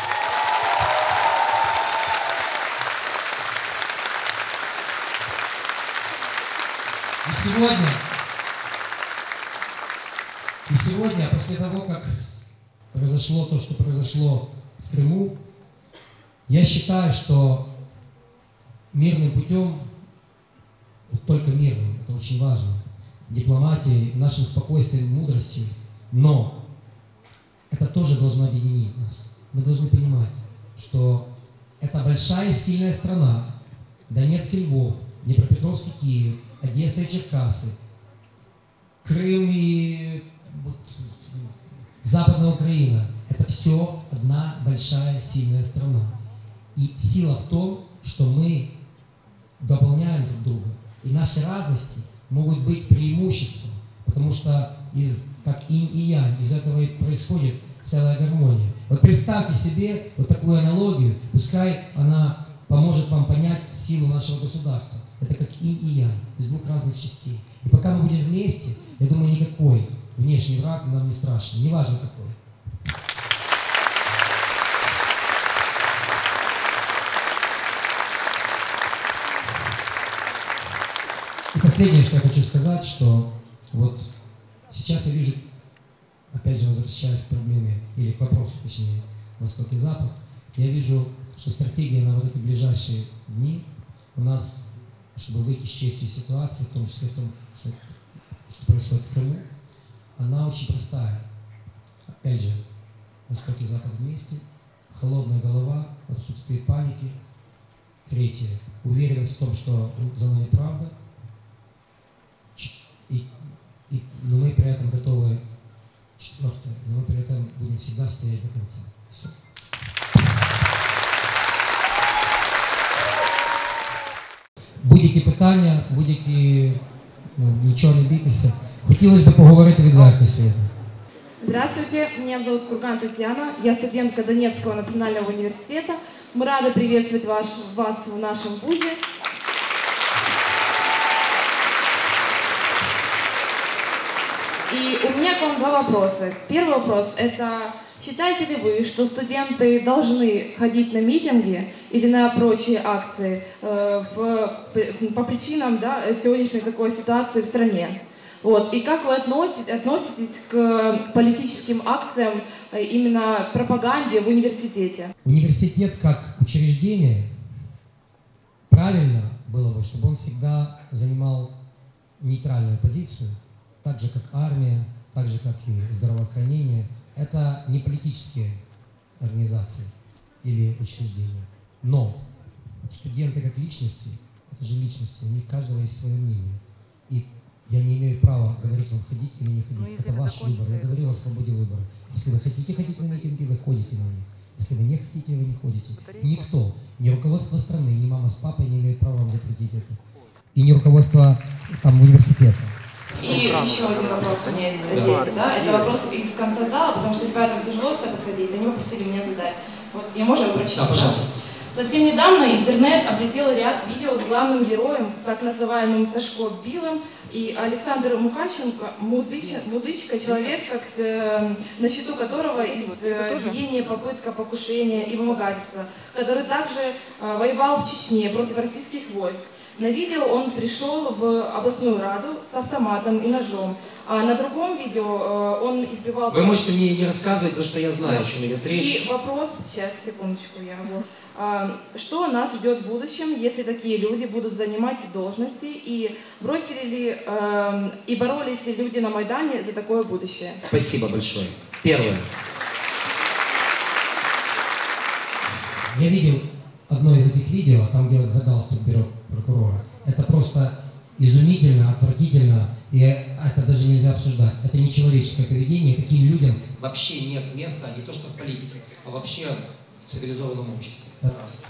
И сегодня, и сегодня, после того, как произошло то, что произошло в Крыму, я считаю, что мирным путем, вот только мирным, это очень важно, дипломатией, нашим спокойствием, мудростью, но это тоже должно объединить нас. Мы должны понимать, что это большая сильная страна, Донецк и Львов, Днепропетровск и Киев, Одесса и Черкассы, Крым и вот, Западная Украина. Это все одна большая сильная страна. И сила в том, что мы дополняем друг друга. И наши разности могут быть преимуществом, потому что из, как инь и янь, из этого и происходит целая гармония. Вот представьте себе вот такую аналогию, пускай она поможет вам понять силу нашего государства. Это как инь и янь, из двух разных частей. И пока мы будем вместе, я думаю, никакой внешний враг нам не страшен, неважно какой. И последнее, что я хочу сказать, что вот сейчас я вижу, опять же возвращаясь к проблеме, или к вопросу, точнее, Восток и Запад, я вижу, что стратегия на вот эти ближайшие дни у нас, чтобы выйти с честью из ситуации, в том числе в том, что, что происходит в Крыму, она очень простая. Опять же, Восток и Запад вместе, холодная голова, отсутствие паники. Третье, уверенность в том, что за нами правда. И, и, но мы при этом готовы, четвертое, но мы при этом будем всегда стоять до конца. Все. Будь-які питання, будь-які, ну, нічого не бійтеся. Хотілося б поговорити відверто сьогодні. Здравствуйте, меня зовут Курган Татьяна, я студентка Донецкого национального университета. Мы рады приветствовать ваш, вас в нашем вузе. И у меня к вам два вопроса. Первый вопрос – это считаете ли вы, что студенты должны ходить на митинги или на прочие акции э, в, по причинам, да, сегодняшней такой ситуации в стране? Вот. И как вы относитесь, относитесь к политическим акциям, именно пропаганде в университете? Университет как учреждение, правильно было бы, чтобы он всегда занимал нейтральную позицию, так же как армия, так же как и здравоохранение. Это не политические организации или учреждения. Но студенты как личности, это же личности, у них каждого есть свое мнение. И я не имею права говорить вам, ходить или не ходить. Это ваш выбор. Я говорил о свободе выбора. Если вы хотите ходить на митинги, вы ходите на них. Если вы не хотите, вы не ходите. Никто, ни руководство страны, ни мама с папой не имеют права вам запретить это. И ни руководство там университета. И еще один вопрос у меня есть. Да. Да, это вопрос из конца зала, потому что ребятам тяжело все подходить. Они попросили меня задать. Вот, я могу его прочитать? Да, пожалуйста. Совсем недавно интернет облетел ряд видео с главным героем, так называемым Сашко Билым, и Александр Мукаченко, музыч, музычка, человек, как, э, на счету которого избиение, попытка покушения и вымогательства, который также э, воевал в Чечне против российских войск. На видео он пришел в областную раду с автоматом и ножом, а на другом видео э, он избивал... Вы можете мне не рассказывать, потому что я знаю, о чем идет речь. И вопрос, сейчас, секундочку, я могу. А, что нас ждет в будущем, если такие люди будут занимать должности, и бросили ли, э, и боролись ли люди на Майдане за такое будущее? Спасибо большое. Первое. Я видел одно из этих видео, там, где за галстук берет прокурора. Это просто изумительно, отвратительно, и это даже нельзя обсуждать. Это нечеловеческое поведение, таким людям вообще нет места, не то что в политике, а вообще в цивилизованном обществе. Это раз.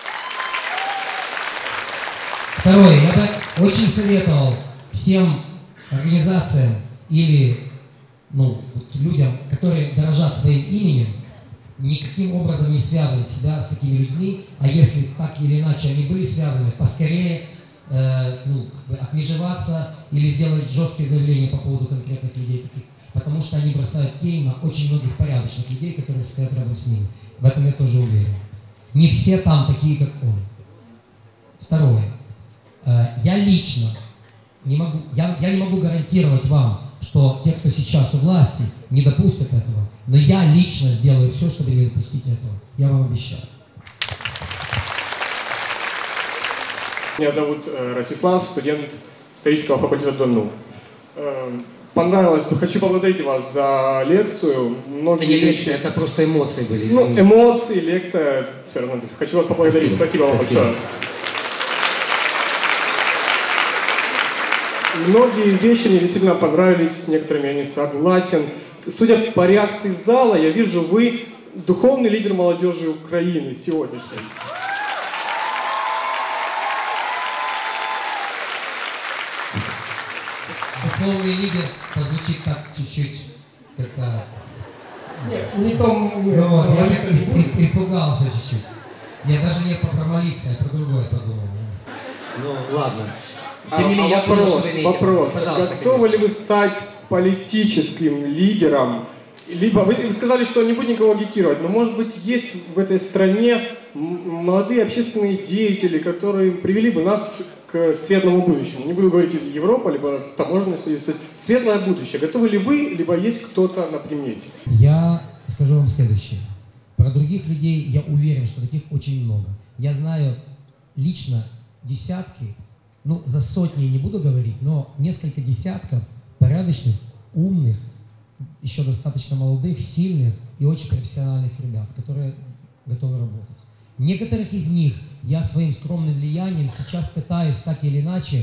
Второе. Я бы очень советовал всем организациям или ну, людям, которые дорожат своим именем, никаким образом не связывать себя с такими людьми, а если так или иначе они были связаны, поскорее э, ну, отмежеваться или сделать жесткие заявления по поводу конкретных людей таких, потому что они бросают тень на очень многих порядочных людей, которые стоят рядом с ними. В этом я тоже уверен. Не все там такие, как он. Второе. Э, я лично не могу, я, я не могу гарантировать вам, что те, кто сейчас у власти, не допустят этого. Но я лично сделаю все, чтобы не допустить этого. Я вам обещаю. Меня зовут э, Ростислав, студент исторического факультета ДОНУ. Э, понравилось, хочу поблагодарить вас за лекцию. Многие Это не вещи- лекция, это просто эмоции были. Ну, извините. эмоции, лекция, все равно. Хочу вас поблагодарить. Спасибо. Спасибо, вам Спасибо. большое. Многие вещи мне действительно понравились, с некоторыми я не согласен. Судя по реакции зала, я вижу, вы духовный лидер молодежи Украины сегодняшней. Духовный лидер позвучит так чуть-чуть как-то... Нет, не там... Ну вот, я ис- ис- испугался чуть-чуть. Я даже не про молиться, я про другое подумал. Ну ладно. Тем не А, менее, а я понял, вопрос, что вы имеете. вопрос. Пожалуйста, Готовы конечно. ли вы стать политическим лидером? Либо вы, вы сказали, что не будет никого агитировать, но может быть есть в этой стране м- молодые общественные деятели, которые привели бы нас к светлому будущему. Не буду говорить Европа, либо таможенный союз. То есть светлое будущее. Готовы ли вы, либо есть кто-то на примете? Я скажу вам следующее. Про других людей я уверен, что таких очень много. Я знаю лично десятки, ну за сотни я не буду говорить, но несколько десятков порядочных, умных, еще достаточно молодых, сильных и очень профессиональных ребят, которые готовы работать. Некоторых из них я своим скромным влиянием сейчас пытаюсь так или иначе,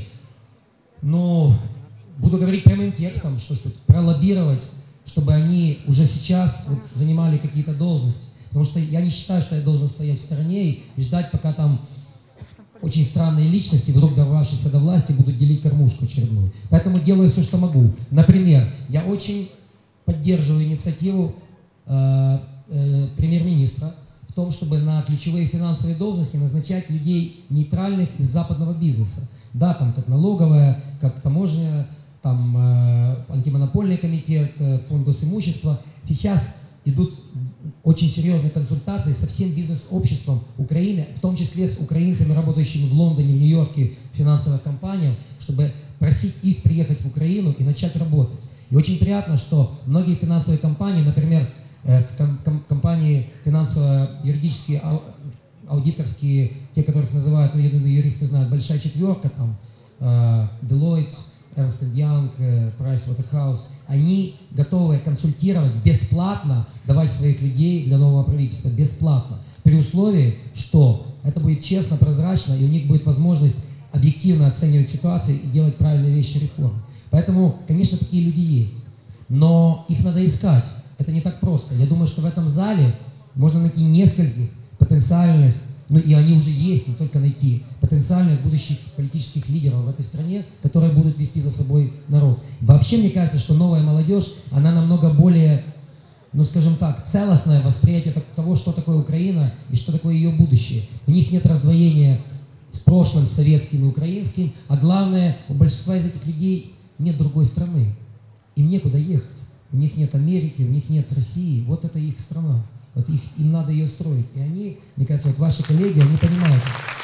но буду говорить прямым текстом, что, что пролоббировать, чтобы они уже сейчас вот занимали какие-то должности. Потому что я не считаю, что я должен стоять в стороне и ждать, пока там очень странные личности, вдруг дорвавшиеся до власти, будут делить кормушку очередную. Поэтому делаю все, что могу. Например, я очень поддерживаю инициативу э, э, премьер-министра в том, чтобы на ключевые финансовые должности назначать людей нейтральных из западного бизнеса. Да, там как налоговая, как таможня, там э, антимонопольный комитет, э, фонд госимущества. Сейчас идут очень серьезные консультации со всем бизнес-обществом Украины, в том числе с украинцами, работающими в Лондоне, в Нью-Йорке, в финансовых компаниях, чтобы просить их приехать в Украину и начать работать. И очень приятно, что многие финансовые компании, например, э, ком- ком- компании финансово-юридические, ау- аудиторские, те, которых называют, ну, я думаю, юристы знают, большая четверка, там, э, Deloitte, Ernst энд Young, э, Pricewaterhouse, они готовы консультировать бесплатно, давать своих людей для нового правительства, бесплатно, при условии, что это будет честно, прозрачно, и у них будет возможность объективно оценивать ситуацию и делать правильные вещи, реформы. Поэтому, конечно, такие люди есть, но их надо искать. Это не так просто. Я думаю, что в этом зале можно найти нескольких потенциальных, ну и они уже есть, не только найти, потенциальных будущих политических лидеров в этой стране, которые будут вести за собой народ. Вообще, мне кажется, что новая молодежь, она намного более, ну скажем так, целостное восприятие того, что такое Украина и что такое ее будущее. У них нет раздвоения с прошлым советским и украинским, а главное, у большинства из этих людей нет другой страны. Им некуда ехать. У них нет Америки, у них нет России. Вот это их страна. Вот их, им надо ее строить. И они, мне кажется, вот ваши коллеги, они понимают.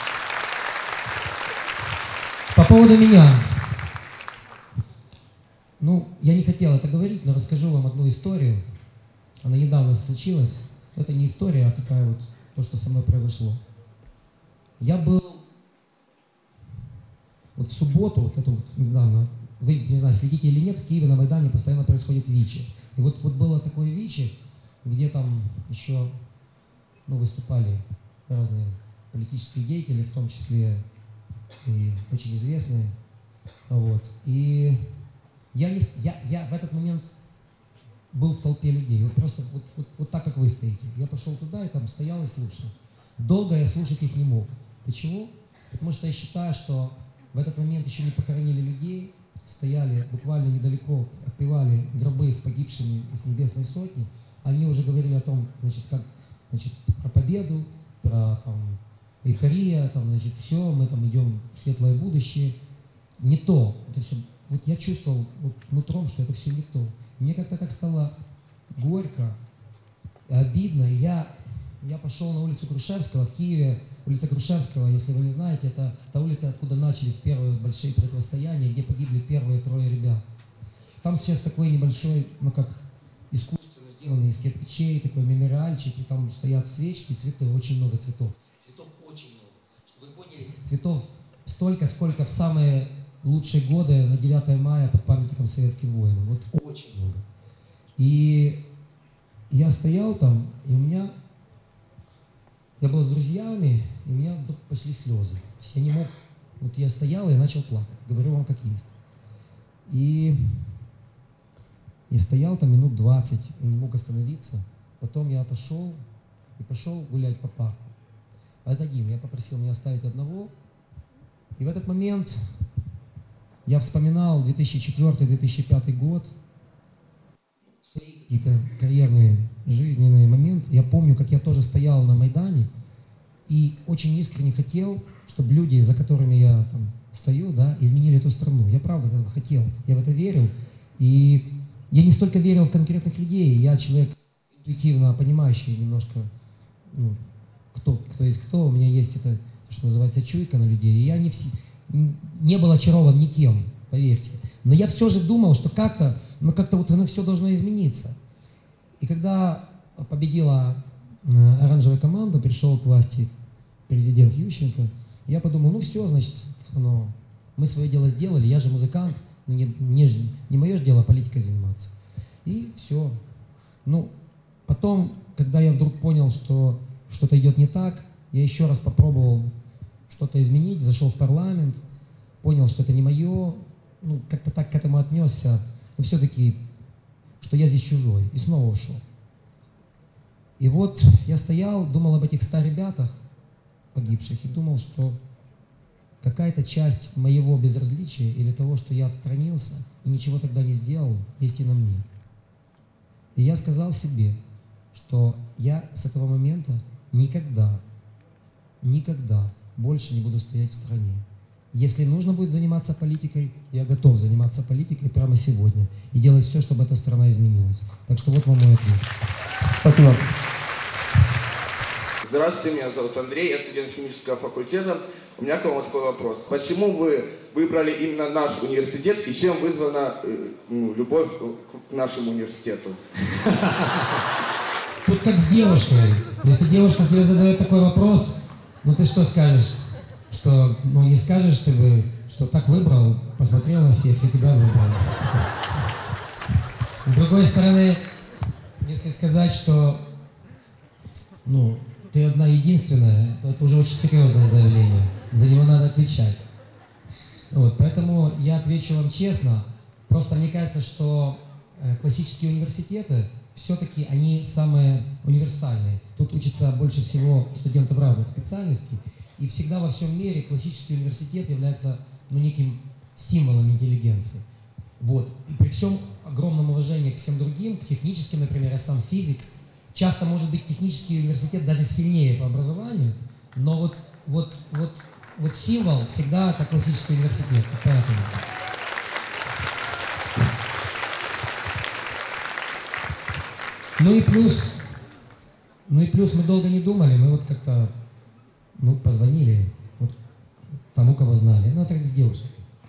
По поводу меня. Ну, я не хотел это говорить, но расскажу вам одну историю. Она недавно случилась. Это не история, а такая вот то, что со мной произошло. Я был вот в субботу, вот эту вот недавно, вы, не знаю, следите или нет, в Киеве на Майдане постоянно происходит ВИЧи. И вот, вот было такое ВИЧи, где там еще, ну, выступали разные политические деятели, в том числе и очень известные. Вот. И я, не, я, я в этот момент был в толпе людей, вот просто вот, вот, вот так, как вы стоите. Я пошел туда и там стоял и слушал. Долго я слушать их не мог. Почему? Потому что я считаю, что в этот момент еще не похоронили людей, стояли буквально недалеко, отпевали гробы с погибшими из Небесной Сотни. Они уже говорили о том, значит, как, значит, про победу, про там, эйфория, там, значит, все, мы там идем в светлое будущее. Не то. Это все, вот я чувствовал вот, нутром, что это все не то. Мне как-то так стало горько, обидно. И я, я пошел на улицу Грушевского в Киеве. Улица Грушевского, если вы не знаете, это та улица, откуда начались первые большие противостояния, где погибли первые трое ребят. Там сейчас такой небольшой, ну как искусственно сделанный из кирпичей, такой мемориальчик, и там стоят свечки, цветы, очень много цветов. Цветов очень много. Чтобы вы поняли, цветов столько, сколько в самые лучшие годы на девятое мая под памятником советским воинам. Вот очень много. И я стоял там, и у меня... Я был с друзьями, и у меня вдруг пошли слезы. То есть я не мог... Вот я стоял и начал плакать. Говорю вам как есть. И я стоял там минут двадцать, и не мог остановиться. Потом я отошел и пошел гулять по парку. Один. Я попросил меня оставить одного. И в этот момент я вспоминал две тысячи четвёртый — две тысячи пятый год, свои какие-то карьерные, жизненные моменты. Я помню, как я тоже стоял на Майдане и очень искренне хотел, чтобы люди, за которыми я там стою, да, изменили эту страну. Я правда этого хотел, я в это верил. И я не столько верил в конкретных людей, я человек интуитивно понимающий немножко, ну, кто, кто есть кто. У меня есть это, что называется, чуйка на людей. И я не, вс... не был очарован никем, поверьте. Но я все же думал, что как-то, ну как-то вот оно все должно измениться. И когда победила оранжевая команда, пришел к власти президент Ющенко, я подумал, ну все, значит, ну, мы свое дело сделали, я же музыкант, ну, не, не, не мое же дело политикой заниматься. И все. Ну, потом, когда я вдруг понял, что что-то идет не так, я еще раз попробовал что-то изменить, зашел в парламент, понял, что это не мое, ну, как-то так к этому отнесся, но все-таки, что я здесь чужой, и снова ушел. И вот я стоял, думал об этих ста ребятах погибших, и думал, что какая-то часть моего безразличия или того, что я отстранился и ничего тогда не сделал, есть и на мне. И я сказал себе, что я с этого момента никогда, никогда больше не буду стоять в стороне. Если нужно будет заниматься политикой, я готов заниматься политикой прямо сегодня и делать все, чтобы эта страна изменилась. Так что вот вам мой ответ. Спасибо. Здравствуйте, меня зовут Андрей, я студент химического факультета. У меня к вам такой вопрос. Почему вы выбрали именно наш университет и чем вызвана э, ну, любовь к нашему университету? Тут как с девушкой. Если девушка тебе задает такой вопрос, ну ты что скажешь? Что, ну не скажешь ты бы, что так выбрал, посмотрел на всех и тебя выбрал. С другой стороны, если сказать, что, ну, ты одна единственная, то это уже очень серьезное заявление. За него надо отвечать. Вот, поэтому я отвечу вам честно. Просто мне кажется, что э, классические университеты все-таки они самые универсальные. Тут учатся больше всего студентов разных специальностей. И всегда во всем мире классический университет является, ну, неким символом интеллигенции. Вот. И при всем огромном уважении к всем другим, к техническим, например, я сам физик, часто может быть технический университет даже сильнее по образованию, но вот, вот, вот, вот символ всегда это классический университет. Поэтому. Ну и плюс, ну и плюс мы долго не думали, мы вот как-то, ну, позвонили вот тому, кого знали. Ну, это как с девушкой.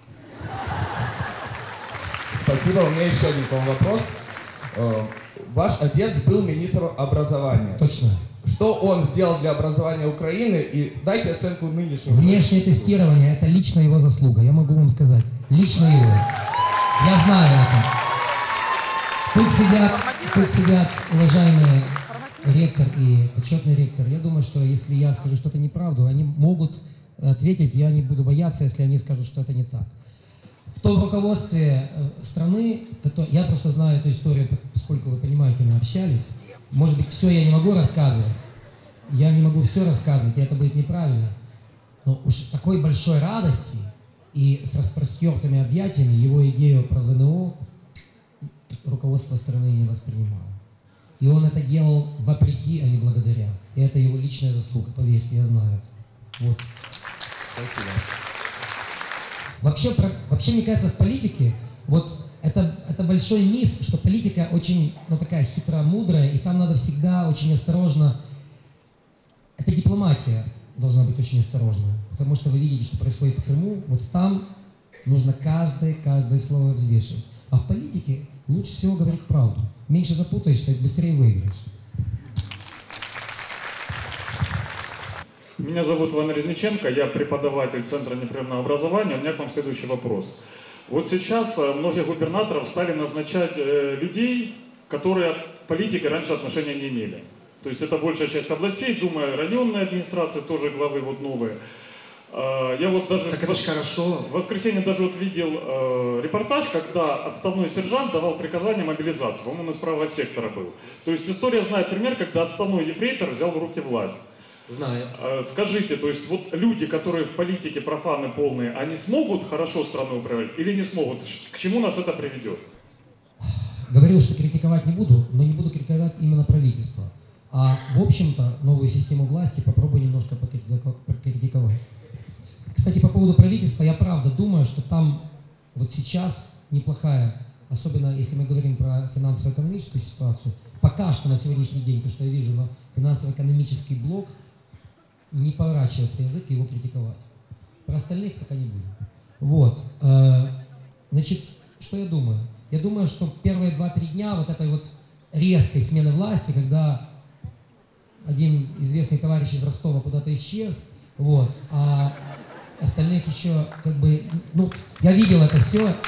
Спасибо. У меня еще один к вам вопрос. Ваш отец был министром образования. Точно. Что он сделал для образования Украины? И дайте оценку нынешнему. Внешнее тестирование – это лично его заслуга. Я могу вам сказать. Лично его. Я знаю это. Тут сидят, тут сидят уважаемые ректор и почетный ректор. Я думаю, что если я скажу что-то неправду, они могут ответить, я не буду бояться, если они скажут, что это не так. В том руководстве страны, я просто знаю эту историю, поскольку вы понимаете, мы общались. Может быть, все я не могу рассказывать. Я не могу все рассказывать, и это будет неправильно. Но уж такой большой радости и с распростертыми объятиями его идею про ЗНО руководство страны не воспринимало. И он это делал вопреки, а не благодаря. И это его личная заслуга, поверьте, я знаю это. Вот. Спасибо. Вообще, про, вообще, мне кажется, в политике, вот это, это большой миф, что политика очень, ну, такая хитро-мудрая, и там надо всегда очень осторожно. Это дипломатия должна быть очень осторожная, потому что вы видите, что происходит в Крыму, вот там нужно каждое, каждое слово взвешивать. А в политике лучше всего говорить правду. Меньше запутаешься, быстрее выиграешь. Меня зовут Иван Резниченко, я преподаватель Центра непрерывного образования. У меня к вам следующий вопрос. Вот сейчас многих губернаторов стали назначать людей, которые от политики раньше отношения не имели. То есть это большая часть областей, думаю, районные администрации, тоже главы вот новые. Я вот даже Так это ж хорошо. в воскресенье даже вот видел э, репортаж, когда отставной сержант давал приказание мобилизации. По-моему, он из правого сектора был. То есть история знает пример, когда отставной ефрейтор взял в руки власть. Знает. Э, скажите, то есть вот люди, которые в политике профаны полные, они смогут хорошо страной управлять или не смогут? К чему нас это приведет? Говорил, что критиковать не буду, но не буду критиковать именно правительство. А в общем-то новую систему власти попробую немножко покритиковать. Кстати, по поводу правительства, я правда думаю, что там вот сейчас неплохая, особенно если мы говорим про финансово-экономическую ситуацию, пока что на сегодняшний день, то, что я вижу, на финансово-экономический блок, не поворачивается язык его критиковать. Про остальных пока не будем. Вот. Значит, что я думаю? Я думаю, что первые два-три дня вот этой вот резкой смены власти, когда один известный товарищ из Ростова куда-то исчез, вот, а остальных еще как бы, ну, я видел это все. Ну,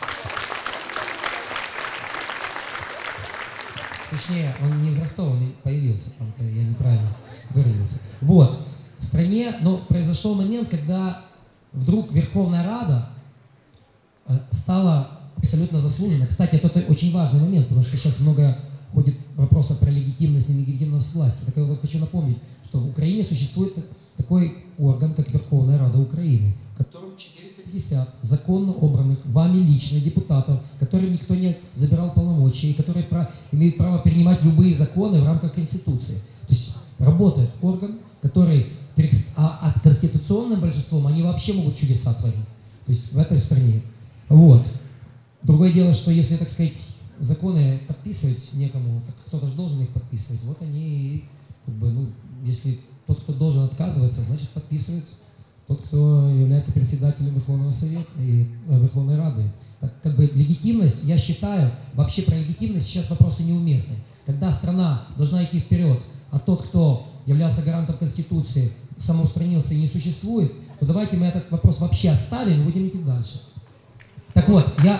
точнее, он не из Ростова, он появился, там, я неправильно выразился. Вот, в стране, но произошел момент, когда вдруг Верховная Рада стала абсолютно заслуженно. Кстати, это очень важный момент, потому что сейчас много ходит вопросов про легитимность и нелегитимность власти. Так я хочу напомнить, что в Украине существует такой орган, как Верховная Рада Украины, в котором четыреста пятьдесят законно обранных вами лично депутатов, которым никто не забирал полномочия, и которые про, имеют право принимать любые законы в рамках Конституции. То есть работает орган, который, а от конституционным большинством они вообще могут чудеса творить. То есть в этой стране. Вот. Другое дело, что если, так сказать, законы подписывать некому, так кто-то же должен их подписывать. Вот они, как бы, ну, если тот, кто должен, отказывается, значит подписывает тот, кто является председателем Верховного Совета и э, Верховной Рады. Так, как бы легитимность, я считаю, вообще про легитимность сейчас вопросы неуместны. Когда страна должна идти вперед, а тот, кто являлся гарантом Конституции, самоустранился и не существует, то давайте мы этот вопрос вообще оставим и будем идти дальше. Так вот, я,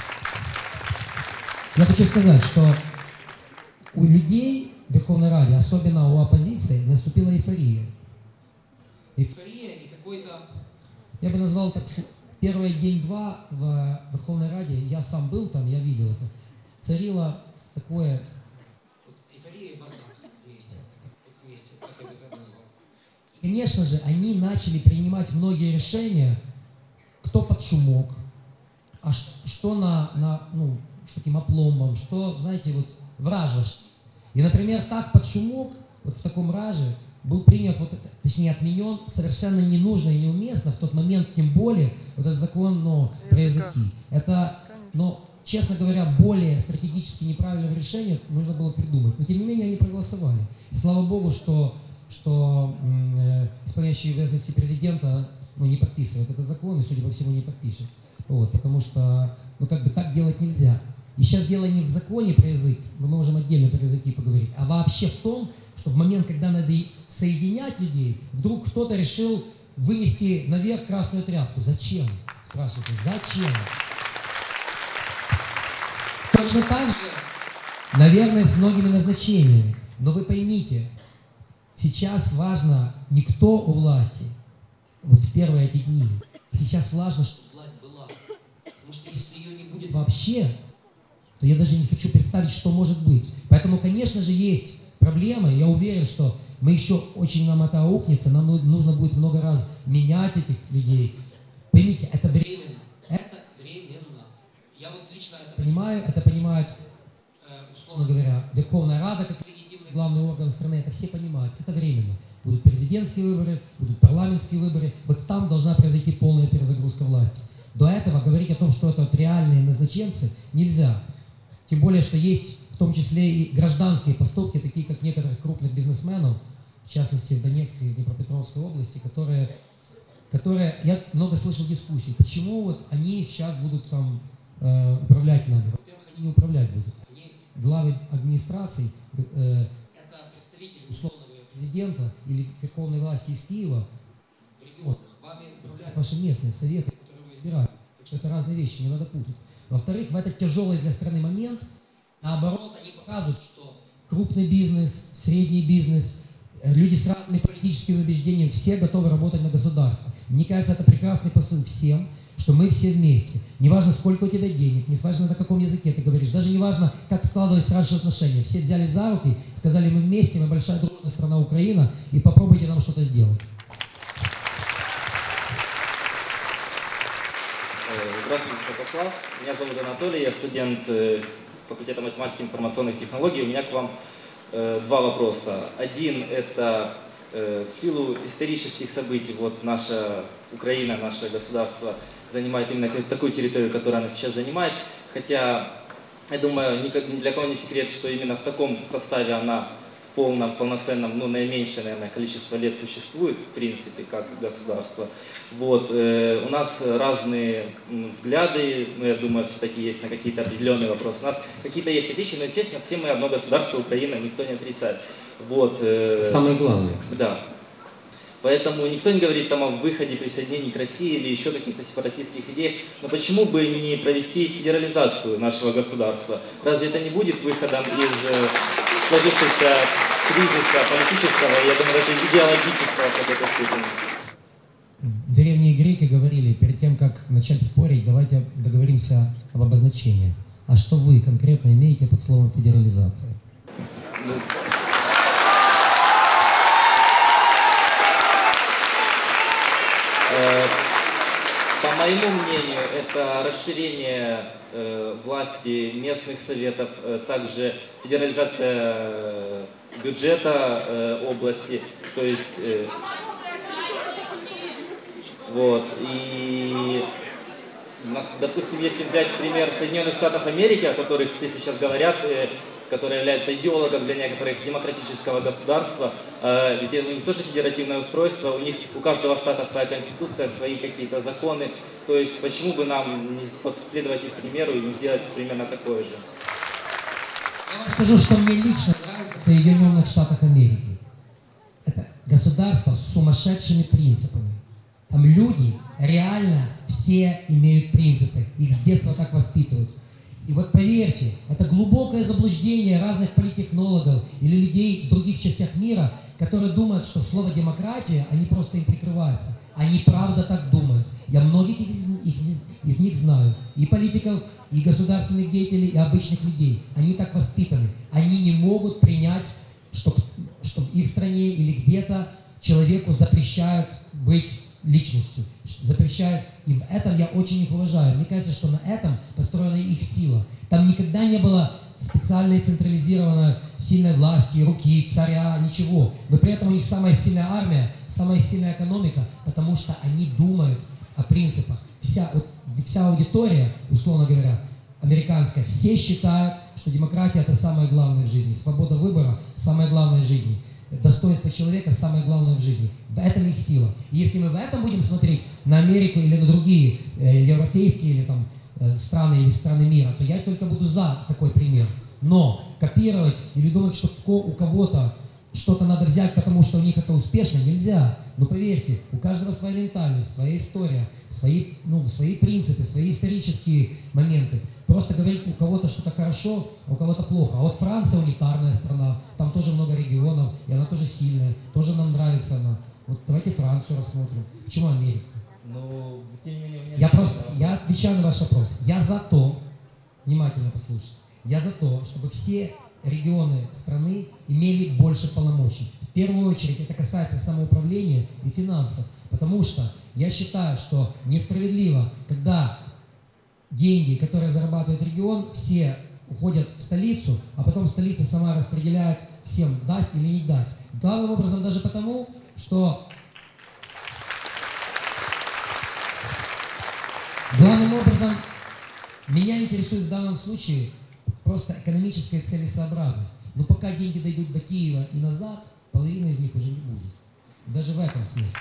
я хочу сказать, что у людей в Верховной Раде, особенно у оппозиции, наступила эйфория. Эйфория и какой-то, я бы назвал так, первый день-два в Верховной Раде, я сам был там, я видел это, царило такое, эйфория и бардак вместе, вот вместе, как я бы это назвал. Конечно же, они начали принимать многие решения, кто под шумок, а что на, на ну, с таким опломбом, что, знаете, вот вражешь. И, например, так под шумок, вот в таком раже, был принят, вот, точнее отменен совершенно ненужно и неуместно в тот момент, тем более, вот этот закон, ну, про языки. Это, ну, честно говоря, более стратегически неправильного решения нужно было придумать. Но, тем не менее, они проголосовали. И слава богу, что, что э, исполняющий обязанности президента, ну, не подписывает этот закон и, судя по всему, не подпишет. Вот, потому что, ну, как бы так делать нельзя. И сейчас дело не в законе про язык, мы можем отдельно про языки поговорить, а вообще в том, что в момент, когда надо соединять людей, вдруг кто-то решил вынести наверх красную тряпку. Зачем? Спрашивайте, зачем? Точно так же, наверное, с многими назначениями. Но вы поймите, сейчас важно не кто у власти, вот в первые эти дни. Сейчас важно, чтобы власть была. Потому что если ее не будет вообще, то я даже не хочу представить, что может быть. Поэтому, конечно же, есть проблемы. Я уверен, что мы еще очень нам это аукнется, нам нужно будет много раз менять этих людей. Поймите, это временно. Это временно. Я вот лично это понимаю, это понимает, условно говоря, Верховная Рада, как легитимный главный орган страны, это все понимают. Это временно. Будут президентские выборы, будут парламентские выборы. Вот там должна произойти полная перезагрузка власти. До этого говорить о том, что это вот реальные назначенцы, нельзя. Тем более, что есть в том числе и гражданские поступки, такие как некоторых крупных бизнесменов, в частности в Донецкой и Днепропетровской области, которые, которые, я много слышал дискуссий, почему вот они сейчас будут там э, управлять нами. Во-первых, они не управлять будут. Они главы администраций, э, это представители условного президента или верховной власти из Киева в регионах. Вами управляют ваши местные советы, которые вы избираете. Так что это разные вещи, не надо путать. Во-вторых, в этот тяжелый для страны момент, наоборот, они показывают, что крупный бизнес, средний бизнес, люди с разными политическими убеждениями, все готовы работать на государство. Мне кажется, это прекрасный посыл всем, что мы все вместе. Неважно, сколько у тебя денег, неважно, на каком языке ты говоришь, даже неважно, как складывались раньше отношения. Все взяли за руки, сказали, мы вместе, мы большая дружная страна Украина, и попробуйте нам что-то сделать. Здравствуйте, Святослав. Меня зовут Анатолий, я студент факультета математики и информационных технологий. У меня к вам э, два вопроса. Один – это э, в силу исторических событий, вот наша Украина, наше государство занимает именно такую территорию, которую она сейчас занимает. Хотя, я думаю, ни для кого не секрет, что именно в таком составе она в полном, полноценном, ну, наименьшее, наверное, количество лет существует, в принципе, как государство. Вот, э, у нас разные м, взгляды, ну, я думаю, все-таки есть на какие-то определенные вопросы. У нас какие-то есть отличия, но, естественно, все мы одно государство, Украина, никто не отрицает. Вот, э, Самое главное, кстати. Да. Поэтому никто не говорит там о выходе, присоединении к России или еще каких-то сепаратистских идей. Но почему бы не провести федерализацию нашего государства? Разве это не будет выходом из э, сложившегося кризиса политического, я думаю, даже идеологического в какой-то степени? Древние греки говорили, перед тем, как начать спорить, давайте договоримся об обозначении. А что вы конкретно имеете под словом федерализация? Ну, по моему мнению, это расширение э, власти местных советов, э, также федерализация э, бюджета э, области, то есть э, вот, и допустим, если взять пример Соединенных Штатов Америки, о которых все сейчас говорят, э, который является идеологом для некоторых демократического государства, э, ведь у них тоже федеративное устройство, у них у каждого штата своя конституция, свои какие-то законы, то есть почему бы нам не последовать их примеру и не сделать примерно такое же? Я вам скажу, что мне лично нравится в Соединенных Штатах Америки. Это государство с сумасшедшими принципами. Там люди реально все имеют принципы, их с детства так воспитывают. И вот поверьте, это глубокое заблуждение разных политтехнологов или людей в других частях мира, которые думают, что слово демократия, они просто им прикрываются. Они правда так думают. Я многих из, из, из них знаю. И политиков, и государственных деятелей, и обычных людей. Они так воспитаны. Они не могут принять, что, что в их стране или где-то человеку запрещают быть личностью, запрещают, и в этом я очень их уважаю. Мне кажется, что на этом построена их сила. Там никогда не было специальной централизированной сильной власти, руки, царя, ничего. Но при этом у них самая сильная армия, самая сильная экономика, потому что они думают о принципах. Вся, вот, вся аудитория, условно говоря, американская, все считают, что демократия – это самое главное в жизни, свобода выбора – самое главное в жизни. Достоинство человека самое главное в жизни. В этом их сила. И если мы в этом будем смотреть на Америку или на другие э, европейские или там, э, страны или страны мира, то я только буду за такой пример. Но копировать или думать, что у кого-то что-то надо взять, потому что у них это успешно, нельзя. Но поверьте, у каждого своя ментальность, своя история, свои, ну, свои принципы, свои исторические моменты. Просто говорить, у кого-то что-то хорошо, а у кого-то плохо. А вот Франция унитарная страна, там тоже много регионов, и она тоже сильная, тоже нам нравится она. Вот давайте Францию рассмотрим. Почему Америку? Ну, тем не менее, у меня... Я просто, я отвечаю на ваш вопрос. Я за то, внимательно послушайте, я за то, чтобы все регионы страны имели больше полномочий. В первую очередь это касается самоуправления и финансов, потому что я считаю, что несправедливо, когда деньги, которые зарабатывает регион, все уходят в столицу, а потом столица сама распределяет всем, дать или не дать. Главным образом даже потому, что главным образом меня интересует в данном случае просто экономическая целесообразность. Но пока деньги дойдут до Киева и назад, половины из них уже не будет. Даже в этом смысле.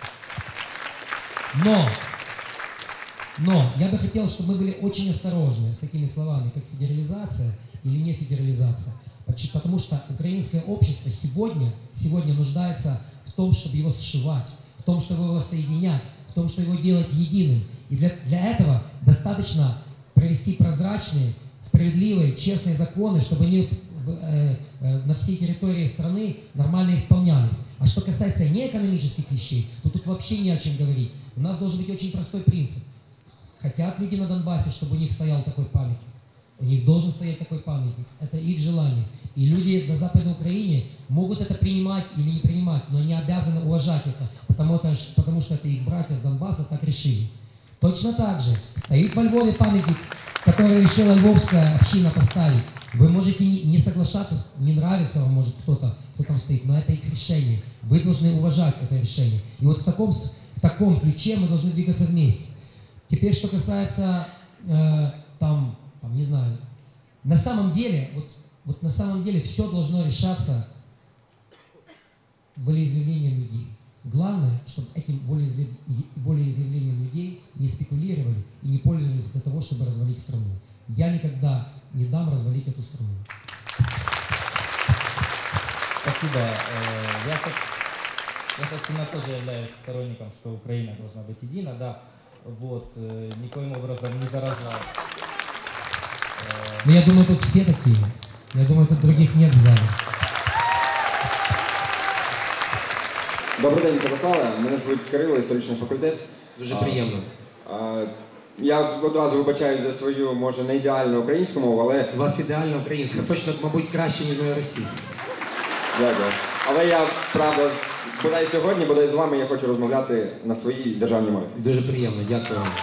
Но, но я бы хотел, чтобы мы были очень осторожны с такими словами, как федерализация или не федерализация. Значит, потому что украинское общество сегодня, сегодня нуждается в том, чтобы его сшивать, в том, чтобы его соединять, в том, чтобы его делать единым. И для, для этого достаточно провести прозрачные, справедливые, честные законы, чтобы они э, э, на всей территории страны нормально исполнялись. А что касается неэкономических вещей, то тут вообще не о чем говорить. У нас должен быть очень простой принцип. Хотят люди на Донбассе, чтобы у них стоял такой памятник. У них должен стоять такой памятник. Это их желание. И люди на Западной Украине могут это принимать или не принимать, но они обязаны уважать это, потому, это, потому что это их братья с Донбасса так решили. Точно так же стоит во Львове памятник, который решила львовская община поставить. Вы можете не соглашаться, не нравится вам, может, кто-то, кто там стоит, но это их решение. Вы должны уважать это решение. И вот в таком, в таком ключе мы должны двигаться вместе. Теперь, что касается, э, там, там, не знаю, на самом деле, вот, вот на самом деле все должно решаться волеизъявлением людей. Главное, чтобы этим волеизъявлением людей не спекулировали и не пользовались для того, чтобы развалить страну. Я никогда не дам развалить эту страну. Спасибо. Я, я, собственно, тоже являюсь сторонником, что Украина должна быть едина, да. Вот, никоим образом не заражать. Но я думаю, тут все такие. Я думаю, тут других нет в зале. Добрий день, Святославе. Мене звуть Кирило, історичний факультет. Дуже приємно. А, а, я одразу вибачаюсь за свою, може, не ідеальну українську мову, але... У вас ідеальна українська, точно, мабуть, краще, ніж моя російська. Дякую. Але я, правда, бодай сьогодні, бодай з вами я хочу розмовляти на своїй державній мові. Дуже приємно, дякую вам.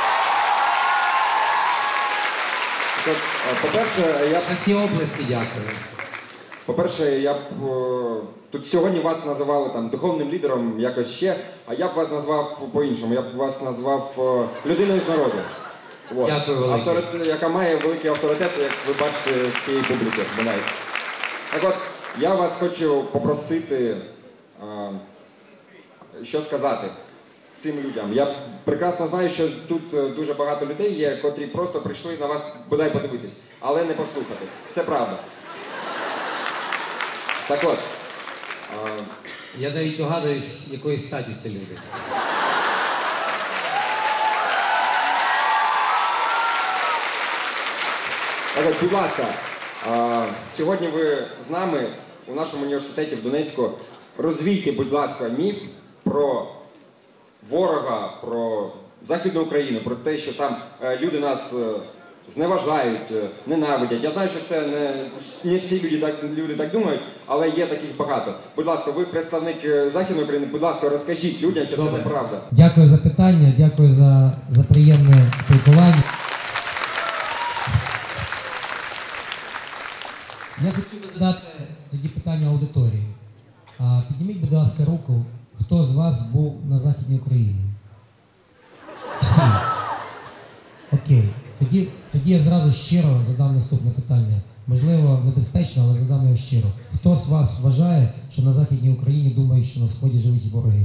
По-перше, я... На ці області дякую. По-перше, я б... Тут сьогодні вас називали там духовним лідером, якось ще, а я б вас назвав по-іншому. Я б вас назвав людиною з народу. От. Дякую велике. Авторитет, яка має великий авторитет, як ви бачите, з цієї публіки. Так от, я вас хочу попросити, а, що сказати цим людям. Я прекрасно знаю, що тут дуже багато людей є, котрі просто прийшли на вас бодай подивитись, але не послухати. Це правда. Так от. А... Я навіть догадуюсь, якої статі це люди. Так от, будь ласка, а, сьогодні ви з нами у нашому університеті в Донецьку. Розвійте, будь ласка, міф про ворога, про Західну Україну, про те, що там е, люди нас е, зневажають, е, ненавидять. Я знаю, що це не, не всі люди так, люди так думають, але є таких багато. Будь ласка, ви представник Західної України, будь ласка, розкажіть людям, що Добре. це неправда. Дякую за питання, дякую за, за приємне спілкування. Я хотів би задати тоді питання аудиторії. А, підніміть, будь ласка, руку, хто з вас був на Західній Україні? Всі. Окей. Тоді, тоді я зразу щиро задам наступне питання. Можливо, небезпечно, але задам його щиро. Хто з вас вважає, що на Західній Україні думають, що на Сході живуть вороги?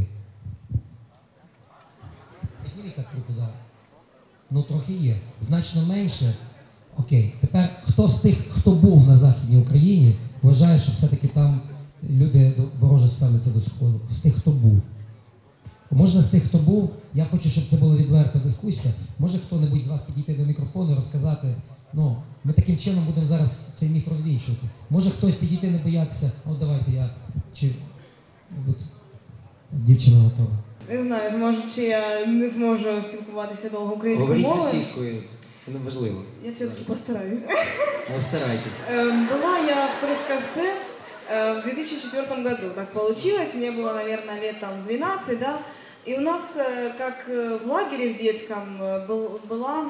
Підніміть так руку зараз. Ну, трохи є. Значно менше. Окей. Тепер, хто з тих, хто був на Західній Україні, вважає, що все-таки там люди вороже ставляться до Сходу? З тих, хто був. Можна з тих, хто був, я хочу, щоб це була відверта дискусія. Може хто-небудь з вас підійти до мікрофону і розказати, ну, ми таким чином будемо зараз цей міф розвінчувати. Може хтось підійти, не боятися, от давайте я, чи от, дівчина готова. Не знаю, зможу, чи я не зможу спілкуватися довго українською мовою. Говоріть російською, це не важливо. Я все-таки постараюсь. Ну, старайтесь. Была я в Трускавце в две тысячи четвёртом году, так получилось, мне было, наверное, лет там двенадцать, да, и у нас, как в лагере в детском, был, была,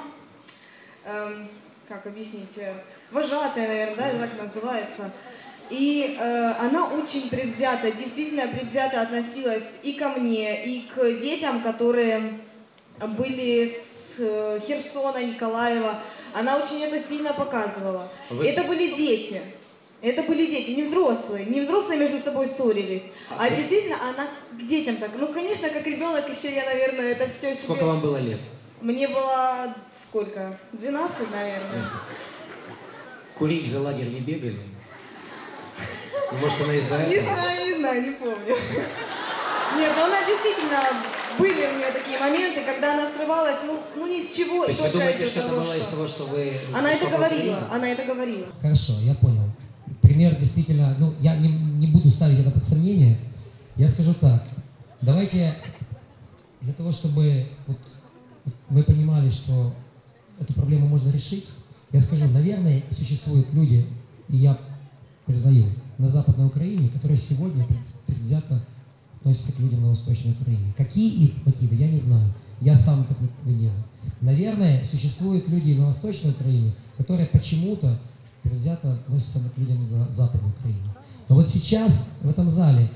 как объяснить, вожатая, наверное, да, так называется, и э, она очень предвзято, действительно предвзято относилась и ко мне, и к детям, которые были с Херсона, Николаева, она очень это сильно показывала. Вы... Это были дети. Это были дети, не взрослые, не взрослые между собой ссорились, а, а действительно она к детям так. Ну, конечно, как ребенок еще я, наверное, это все себе... Сколько вам было лет? Мне было сколько? двенадцать, наверное. Курить за лагерь не бегали? Ну, может, она из-за Не этого? знаю, не знаю, не помню. Нет, но она действительно, были у нее такие моменты, когда она срывалась, ну, ну ни с чего. То есть вы только думаете, из-за что это того, было из того, что вы... Она это из говорила, Украины? она это говорила. Хорошо, я понял. Пример действительно, ну, я не, не буду ставить это под сомнение. Я скажу так. Давайте для того, чтобы вот, вы понимали, что эту проблему можно решить, я скажу, наверное, существуют люди, и я признаю, на Западной Украине, которые сегодня предвзято относятся к людям на Восточной Украине. Какие их мотивы, я не знаю. Я сам так не делаю. Наверное, существуют люди на Восточной Украине, которые почему-то предвзято относятся к людям на Западной Украине. Но вот сейчас в этом зале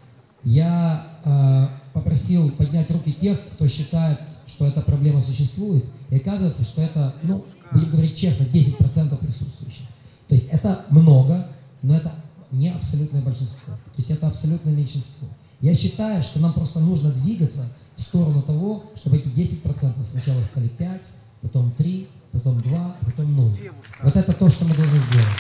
я э, попросил поднять руки тех, кто считает, что эта проблема существует, и оказывается, что это, ну, будем говорить честно, десять процентов присутствующих. То есть это много, но это не абсолютное большинство. То есть это абсолютное меньшинство. Я считаю, что нам просто нужно двигаться в сторону того, чтобы эти десять процентов сначала стали пять, потом три, потом два, потом ноль. Вот это то, что мы должны сделать.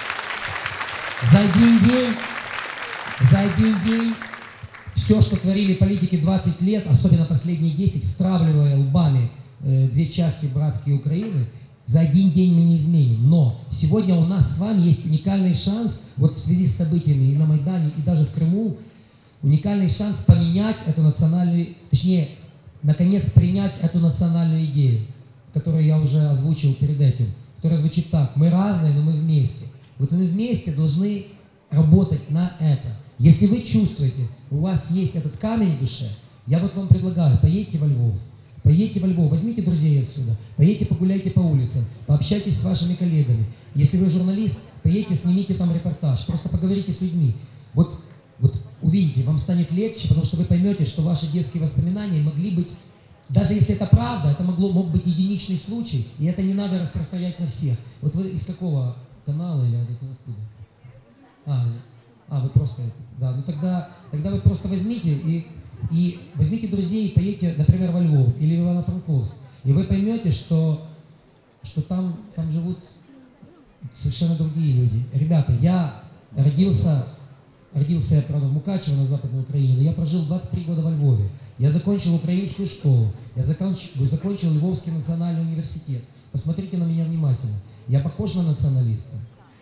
За один день, за один день все, что творили политики двадцать лет, особенно последние десять, стравливая лбами э, две части братской Украины, за один день мы не изменим. Но сегодня у нас с вами есть уникальный шанс, вот в связи с событиями и на Майдане, и даже в Крыму, уникальный шанс поменять эту национальную, точнее, наконец принять эту национальную идею, которую я уже озвучил перед этим, которая звучит так: мы разные, но мы вместе. Вот мы вместе должны работать на это. Если вы чувствуете, у вас есть этот камень в душе, я вот вам предлагаю, поедьте во Львов, поедьте во Львов, возьмите друзей отсюда, поедьте погуляйте по улицам, пообщайтесь с вашими коллегами. Если вы журналист, поедьте, снимите там репортаж, просто поговорите с людьми. Вот, вот увидите, вам станет легче, потому что вы поймете, что ваши детские воспоминания могли быть, даже если это правда, это могло, мог быть единичный случай, и это не надо распространять на всех. Вот вы из какого канала или откуда? А, а, вы просто, да, ну тогда, тогда вы просто возьмите и, и возьмите друзей и поедете, например, во Львов или в Ивано-Франковск, и вы поймете, что, что там, там живут совершенно другие люди. Ребята, я родился, родился я, правда, в Мукачево на Западной Украине, но я прожил двадцать три года во Львове. Я закончил украинскую школу, я закончил, закончил Львовский национальный университет. Посмотрите на меня внимательно. Я похож на националиста?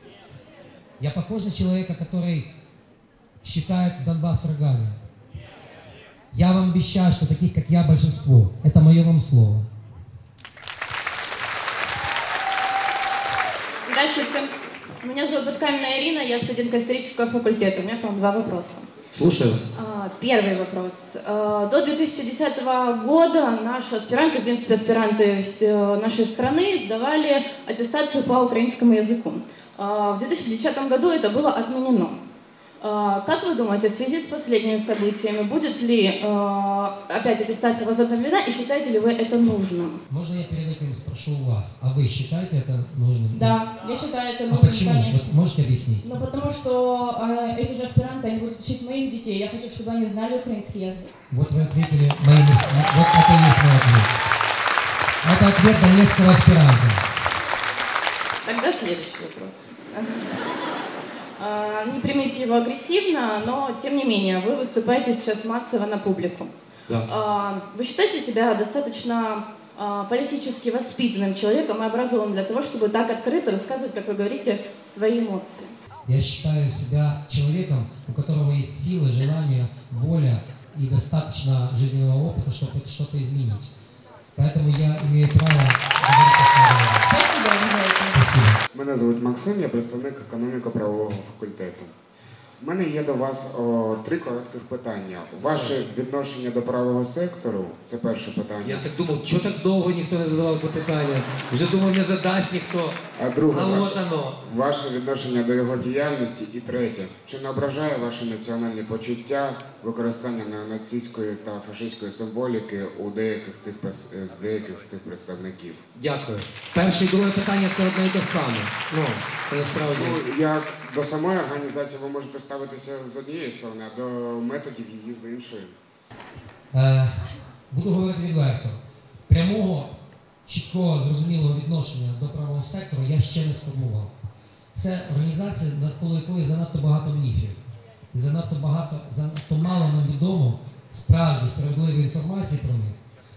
Я похож на человека, который считает Донбасс врагами? Я вам обещаю, что таких, как я, большинство. Это мое вам слово. Здравствуйте. Меня зовут Баткамина Ирина, я студентка исторического факультета. У меня к вам два вопроса. Слушаю вас. Первый вопрос. До две тысячи десятого года наши аспиранты, в принципе, аспиранты нашей страны сдавали аттестацию по украинскому языку. В две тысячи десятом году это было отменено. Как вы думаете, в связи с последними событиями, будет ли опять аттестация возобновлена и считаете ли вы это нужным? Можно я перед этим спрошу вас, а вы считаете это нужным? Да, я считаю это а нужным, почему? конечно. Вот можете объяснить? Ну, потому что э, эти же аспиранты, они будут учить моих детей. Я хочу, чтобы они знали украинский язык. Вот вы ответили моими... Вот это и есть мой ответ. Это ответ донецкого аспиранта. Тогда следующий вопрос. Не примите его агрессивно, но тем не менее, вы выступаете сейчас массово на публику. Да. Вы считаете себя достаточно политически воспитанным человеком и образованным для того, чтобы так открыто высказывать, как вы говорите, свои эмоции? Я считаю себя человеком, у которого есть силы, желание, воля и достаточно жизненного опыта, чтобы что-то изменить. Поэтому я имею право говорить, как я говорю. Спасибо вам за это. Спасибо. Мене звуть Максим, я представник економіко-правового факультету. У мене є до вас о, три коротких питання. Ваше відношення до правого сектору – це перше питання. Я так думав, що так довго ніхто не задавав запитання. Вже думав, не задасть ніхто. А друге, А ваше, от оно. ваше відношення до його діяльності. І третє, чи не ображає ваші національні почуття використання неонацистської та фашистської символіки у деяких цих, з деяких з цих представників? Дякую. Перше і друге питання – це одне і те саме. Ну, це насправді. Ну, як до самої організації ви можете ставитися з однієї сторони, а до методів її з іншої? Е, буду говорити відверто. Прямого, чіткого, зрозумілого відношення до правого сектору я ще не сформував. це організація, навколо якої занадто багато міфів. І занадто багато, занадто мало нам відомо справді справедливої інформації про них.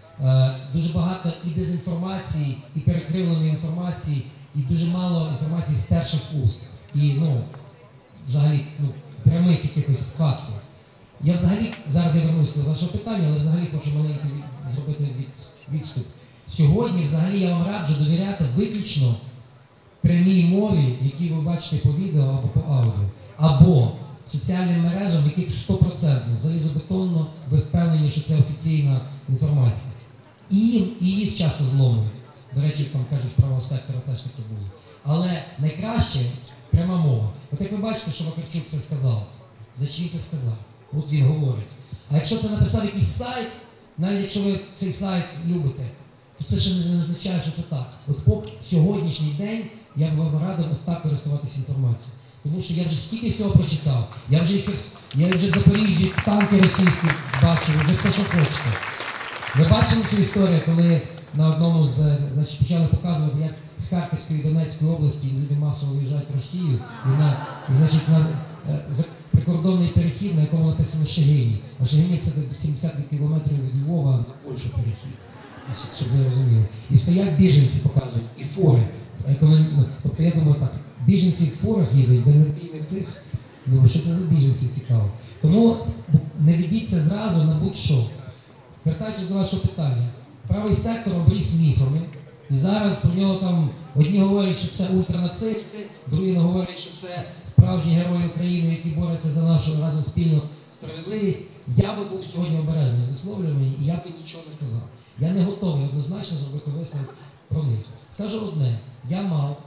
Е, дуже багато і дезінформації, і перекривленої інформації, і дуже мало інформації з перших уст. І, ну, взагалі, ну, прямих якихось фактів. Я взагалі, зараз я вернуся до вашого питання, але взагалі хочу маленький від, зробити від, відступ. Сьогодні взагалі я вам раджу довіряти виключно прямій мові, які ви бачите по відео або по аудіо, або соціальним мережам, в яких сто відсотків залізобетонно ви впевнені, що це офіційна інформація. І, і їх часто зломують. До речі, там кажуть, правого сектора теж таке було. Але найкраще пряма мова. От як ви бачите, що Вакарчук це сказав, значить він це сказав. От він говорить. А якщо це написав якийсь сайт, навіть якщо ви цей сайт любите, то це ще не означає, що це так. От поки сьогоднішній день я б вам радив от так користуватися інформацією. Тому що я вже стільки всього прочитав, я вже, їх, я вже в Запоріжжі танки російські бачив, вже все, що хочете. Ви бачили цю історію, коли на одному з, значить, почали показувати, як з Харківської і Донецької області люди масово виїжджають в Росію, і, на, і значить, на е, прикордонний перехід, на якому написано Шегині. А Шегині – це сімдесят кілометрів від Львова на Польщу перехід, значить, щоб ви розуміли. І стоять біженці, показують, і фури. Економі... Тобто я думаю так, біженці в фурах їздять, дальнобійних цих, думаю, що це за біженці цікаво. Тому не ведіться зразу на будь-що. Вертаючись до вашого питання, правий сектор обріс міфами, і зараз про нього там одні говорять, що це ультранацисти, другі говорять, що це справжні герої України, які борються за нашу разом спільну справедливість. Я би був сьогодні обережний з висловлюваннями, і я би нічого не сказав. Я не готовий однозначно зробити висновок про них. Скажу одне, я мав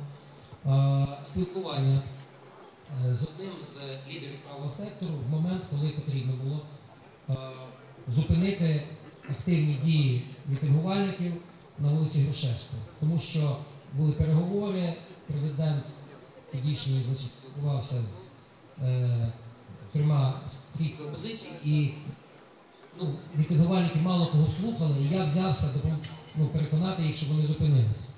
е, спілкування е, з одним з лідерів правого сектору в момент, коли потрібно було е, зупинити активні дії мітингувальників на вулиці Грушевського. Тому що були переговори, президент підійшли, значить, спілкувався з е, трьома трійкою опозиції, і ну, мітингувальники мало кого слухали, і я взявся ну, переконати їх, щоб вони зупинилися.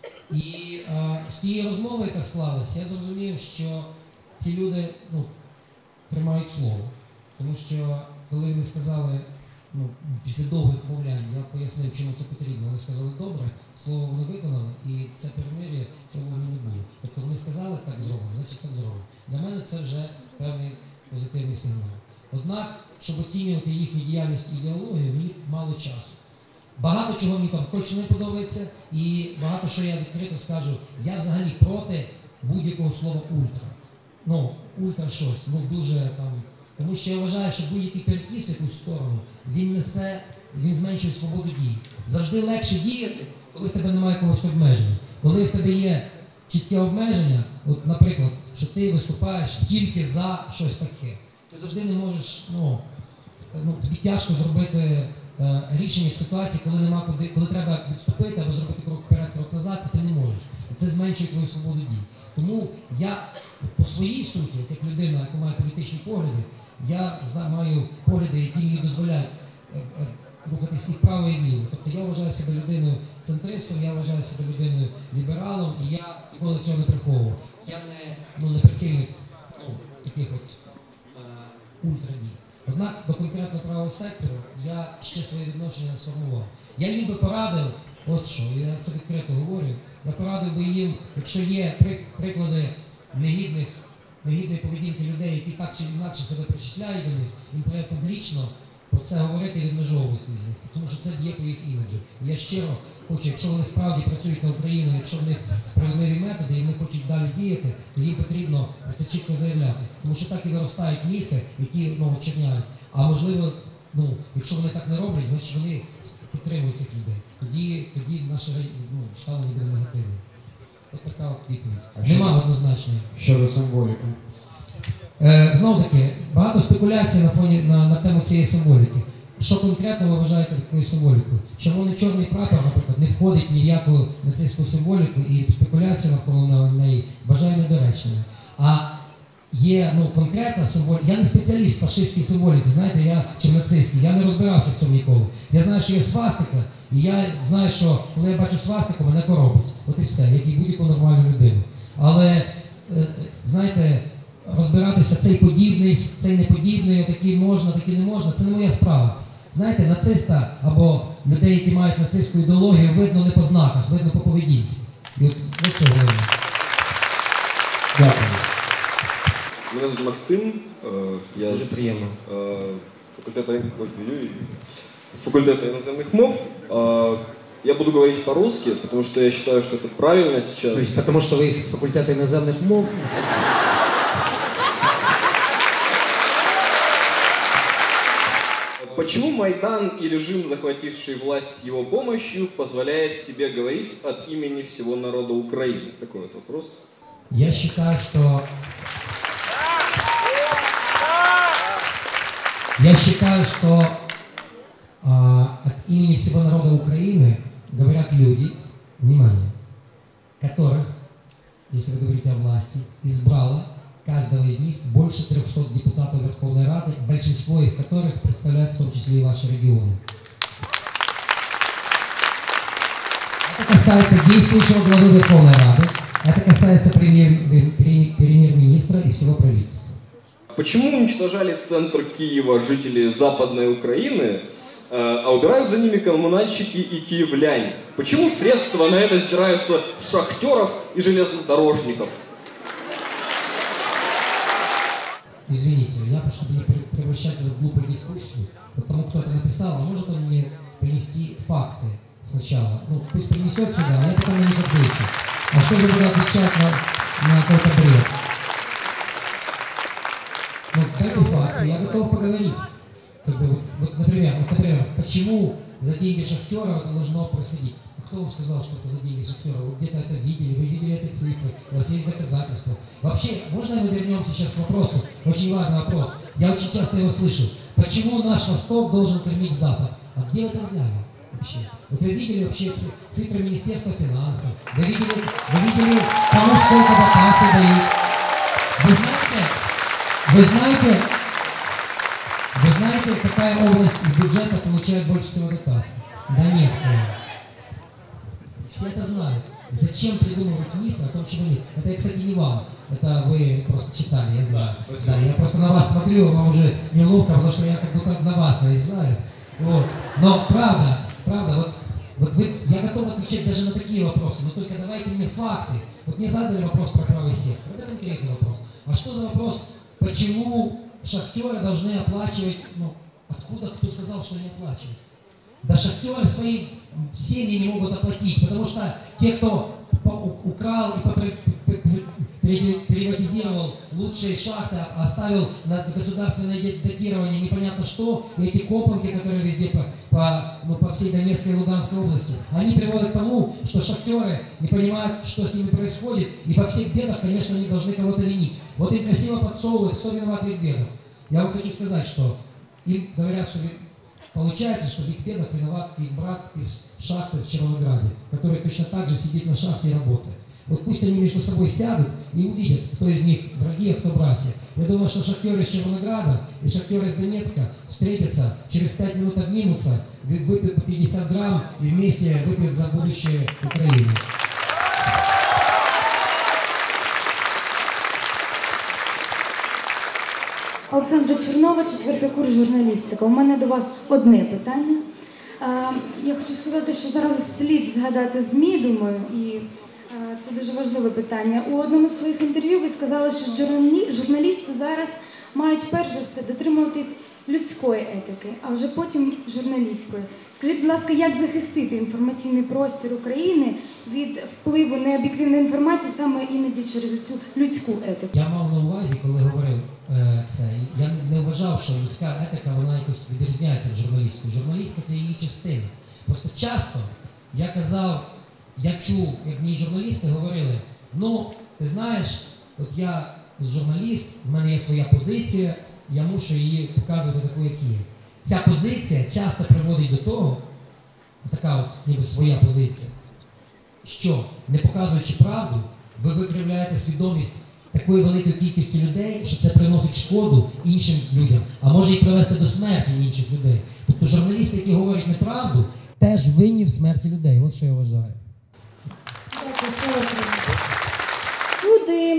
І е, з тієї розмови, яка склалася, я зрозумів, що ці люди ну, тримають слово. Тому що коли вони сказали, ну, після довгих мовлянь, я пояснив, чому це потрібно. Вони сказали, добре, слово вони виконали, і це перемир'я цього не було. Тобто вони сказали, так зробимо, значить так зробимо. Для мене це вже певний позитивний сигнал. Однак, щоб оцінювати їхню діяльність і ідеологію, мені мало часу. Багато чого мені там точно не подобається, і багато що я відкрито скажу, я взагалі проти будь-якого слова ультра. Ну, ультра щось, ну дуже там. Тому що я вважаю, що будь-який перекіс в якусь сторону, він несе, він зменшує свободу дій. Завжди легше діяти, коли в тебе немає якогось обмеження. Коли в тебе є чітке обмеження, от, наприклад, що ти виступаєш тільки за щось таке. Ти завжди не можеш, ну, ну тобі тяжко зробити е, рішення в ситуації, коли нема куди, коли треба відступити або зробити крок вперед, крок назад, ти не можеш. І це зменшує твою свободу дій. Тому я по своїй суті, як людина, яка має політичні погляди, я маю погляди, які мені дозволяють рухатись і вправо, і вліво. Тобто я вважаю себе людиною центристом, я вважаю себе людиною лібералом, і я ніколи цього не приховував. Я не, ну, не прихильник ну, таких от е, ультрадій. Однак до конкретного правого сектору я ще своє відношення не сформував. Я їм би порадив, от що, я це відкрито говорю, я порадив би їм, якщо є приклади негідних негідної поведінки людей, які так чи інакше себе причисляють до них, їм треба публічно про це говорити і відмежовуватися з них, тому що це діє по їх іміджу. Я щиро хочу, якщо вони справді працюють на Україну, якщо в них справедливі методи і вони хочуть далі діяти, то їм потрібно це чітко заявляти. Тому що так і виростають міфи, які ну, очерняють. А можливо, ну, якщо вони так не роблять, значить вони підтримують цих людей. Тоді, тоді наше ну, ставлення буде негативне. Ось така от відповідь. Нема однозначної. Щодо символіки. Е, знову таки, багато спекуляцій на фоні на, на тему цієї символіки. Що конкретно ви вважаєте такою символікою? Червоно-чорний прапор, наприклад, не входить ні в яку нацистську символіку, і спекуляція навколо неї вважаю недоречною. А є ну, конкретна символіка. Я не спеціаліст в фашистській символіці, знаєте, я чи в нацистській, я не розбирався в цьому ніколи. Я знаю, що є свастика, і я знаю, що коли я бачу свастику, мене коробить. От і все, як і будь-яку нормальну людину. Але е, знаєте, розбиратися, цей подібний, цей не подібний, такі можна, такі не можна, це не моя справа. Знаєте, нациста або людей, які мають нацистську ідеологію, видно не по знаках, видно по поведінці. І от, от що говоримо. Дякую. Меня зовут Максим, я Дуже с приємно. э, факультета, с факультета иноземных мов. Э, Я буду говорить по-русски, потому что я считаю, что это правильно сейчас. То есть, потому что вы из факультета иноземных мов? Почему Майдан и режим, захвативший власть его помощью, позволяет себе говорить от имени всего народа Украины? Такой вот вопрос. Я считаю, что... Я считаю, что а, от имени всего народа Украины говорят люди, внимание, которых, если вы говорите о власти, избрало каждого из них больше трехсот депутатов Верховной Рады, большинство из которых представляют в том числе и ваши регионы. Это касается действующего главы Верховной Рады, это касается премьер- премьер-министра и всего правительства. Почему уничтожали центр Киева жители Западной Украины, э, а убирают за ними коммунальщики и киевляне? Почему средства на это сдираются с шахтеров и железнодорожников? Извините, я, чтобы не превращать это в глупую дискуссию, вот тому, кто это написал, а может он мне принести факты сначала? Ну, пусть принесет сюда, а я потом на них отвечу. А что же буду отвечать на, на какой-то бред? Ну, дайте факты, я готов поговорить. Как бы вот, вот, например, вот, например, почему за деньги шахтеров это должно происходить? Кто вам сказал, что это за деньги шахтеров? Вы где-то это видели, вы видели эти цифры, у вас есть доказательства. Вообще, можно мы вернемся сейчас к вопросу? Очень важный вопрос. Я очень часто его слышу. Почему наш Восток должен кормить Запад? А где вы это взяли вообще? Вот вы видели вообще цифры Министерства финансов? Вы видели, вы видели, кому сколько дотаций дают? Вы знаете, вы знаете, вы знаете, какая область из бюджета получает больше всего дотаций? Донецкая. Все это знают. Зачем придумывать мифы о том, чего нет? Это, кстати, не вам. Это вы просто читали, я знаю. Да, я просто на вас смотрю, вам уже неловко, потому что я как будто на вас наезжаю. Вот. Но правда, правда, вот, вот вы, я готов отвечать даже на такие вопросы, но только давайте мне факты. Вот мне задали вопрос про правый сектор. Это конкретный вопрос. А что за вопрос, почему шахтеры должны оплачивать, ну, откуда, кто сказал, что они оплачивают? Да шахтеры свои семьи не могут оплатить, потому что те, кто украл и приватизировал лучшие шахты, оставил на государственное датирование непонятно что, и эти копанки, которые везде по, по, ну, по всей Донецкой и Луганской области, они приводят к тому, что шахтеры не понимают, что с ними происходит, и во всех бедах, конечно, они должны кого-то винить. Вот им красиво подсовывают, кто виноват в их бедах. Я вам хочу сказать, что им говорят, что получается, что в их бедах виноват их брат из шахты в Червонограде, который точно так же сидит на шахте и работает. Вот пусть они между собой сядут и увидят, кто из них враги, а кто братья. Я думаю, что шахтеры из Червонограда и шахтеры из Донецка встретятся, через пять минут обнимутся, выпьют по пятьдесят грамм и вместе выпьют за будущее Украины. Олександра Чернова, четвертий курс журналістика. У мене до вас одне питання. Я хочу сказати, що зараз слід згадати ЗМІ, думаю, і це дуже важливе питання. У одному з своїх інтерв'ю ви сказали, що журналісти зараз мають перш за все дотримуватись людської етики, а вже потім журналістської. Скажіть, будь ласка, як захистити інформаційний простір України від впливу необ'єктивної інформації саме іноді через цю людську етику? Я мав на увазі, коли говорив е, це, я не вважав, що людська етика, вона якось відрізняється від журналістської. Журналістика – це її частина. Просто часто я казав, я чув, як мені журналісти говорили, ну, ти знаєш, от я журналіст, в мене є своя позиція, я мушу її показувати таку, як є. Ця позиція часто приводить до того, така от ніби своя позиція, що, не показуючи правду, ви викривляєте свідомість такої великої кількості людей, що це приносить шкоду іншим людям, а може і привести до смерті інших людей. Тобто журналісти, які говорять неправду, теж винні в смерті людей. От що я вважаю. Люди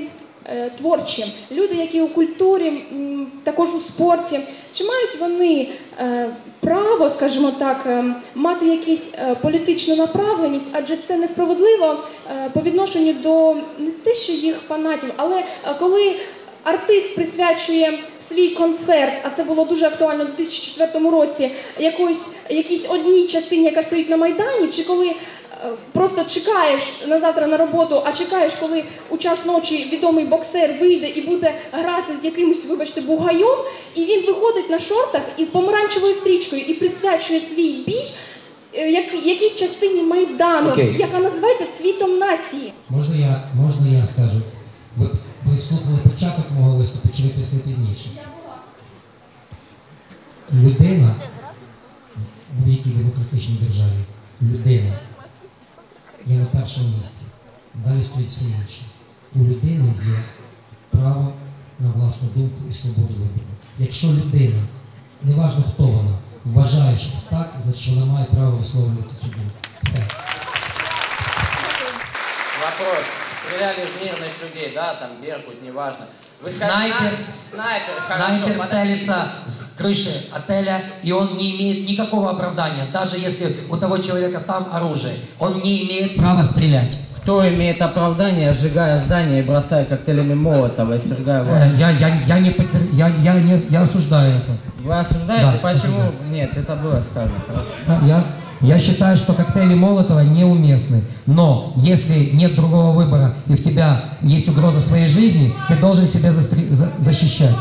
е, творчі, люди, які у культурі, м, також у спорті, чи мають вони е, право, скажімо так, е, мати якусь е, політичну направленість, адже це несправедливо е, по відношенню до не те, що їх фанатів, але е, коли артист присвячує свій концерт, а це було дуже актуально у дві тисячі четвертому році, якоїсь, якійсь одній частині, яка стоїть на Майдані, чи коли е, просто чекаєш на завтра на роботу, а чекаєш, коли у час ночі відомий боксер вийде і буде грати з якимось, вибачте, бугайом, і він виходить на шортах із помаранчевою стрічкою і присвячує свій бій е, як, якійсь частині Майдану, Окей. яка називається «Цвітом нації». Можна я, можна я скажу? Ви, ви слухали початок мого виступу, чи ви прийшли пізніше? Людина в будь-якій демократичній державі, людина є на першому місці. Далі стоїть все інше. У людини є право на власну думку і свободу вибору. Якщо людина, неважно хто вона, вважає, що це так, значить вона має право висловлювати цю думку. Все. Вопрос. Стреляли в мирных людей, да, там Беркут, неважно. Вы Снайпер, сказали, снайпер, снайпер хорошо, целится с крыши отеля, и он не имеет никакого оправдания, даже если у того человека там оружие. Он не имеет права стрелять. Кто имеет оправдание, сжигая здание и бросая коктейлями Молотова и свергая Э, власть? Я, я, я, не, подтвер- я, я, не, я осуждаю это. Вы осуждаете? Да, Почему? осуждаю. Нет, это было сказано. Хорошо. Да, Я, я считаю, что коктейли Молотова неуместны. Но если нет другого выбора и в тебя есть угроза своей жизни, ты должен себя застр- за- защищать.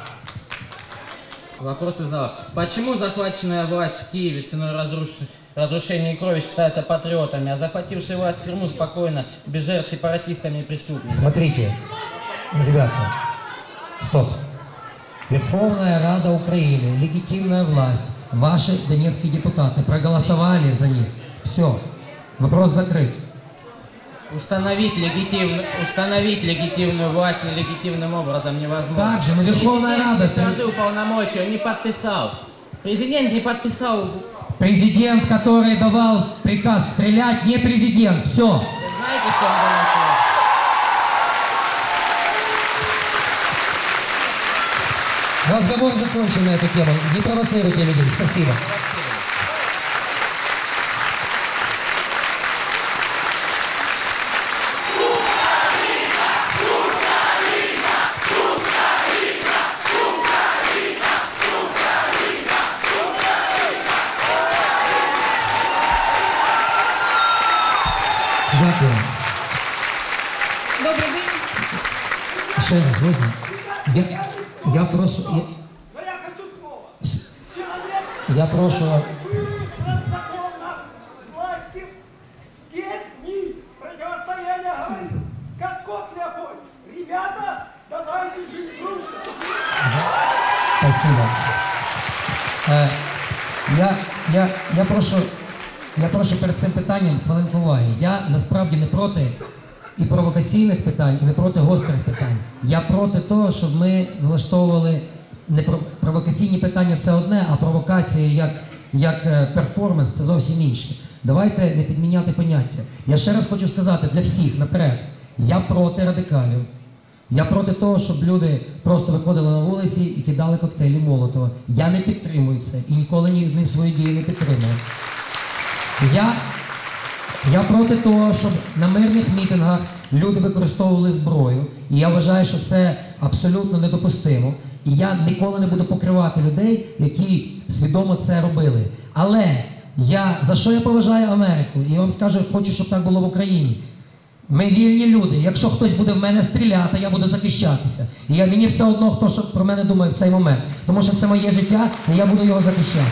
Вопрос из зала. Почему захваченная власть в Киеве ценой разруш- разрушения и крови считается патриотами, а захватившие власть в Крыму спокойно, без жертв, сепаратистами и преступниками? Смотрите, ребята, стоп. Верховная Рада Украины, легитимная власть, ваши донецкие депутаты проголосовали за них. Все, вопрос закрыт. Установить, легитимно, установить легитимную власть нелегитимным образом невозможно. Как же, ну Верховная Президент Рада... не сложил полномочия, он не подписал. Президент не подписал. Президент, который давал приказ стрелять, не президент. Все. Вы знаете, что он был? Разговор закончен на эту тему. Не провоцируйте людей. Спасибо. Дякую. Добрий день. Ще раз, можна? Я, я прошу... Я, я прошу... Все дни противостояния говорит, как кот Леопольд. Ребята, давайте жить лучше. Спасибо. Е, я, я, я прошу... Я прошу перед цим питанням хвилинку уваги. Я насправді не проти і провокаційних питань, і не проти гострих питань. Я проти того, щоб ми влаштовували не про- провокаційні питання це одне, а провокації як, як е, перформанс це зовсім інше. Давайте не підміняти поняття. Я ще раз хочу сказати для всіх наперед, я проти радикалів. Я проти того, щоб люди просто виходили на вулиці і кидали коктейлі Молотова. Я не підтримую це і ніколи ні одним свої дії не підтримував. Я, я проти того, щоб на мирних мітингах люди використовували зброю. І я вважаю, що це абсолютно недопустимо. І я ніколи не буду покривати людей, які свідомо це робили. Але я, за що я поважаю Америку? І я вам скажу, хочу, щоб так було в Україні. Ми вільні люди. Якщо хтось буде в мене стріляти, я буду захищатися. І я, мені все одно, хто що про мене думає в цей момент. Тому що це моє життя, і я буду його захищати.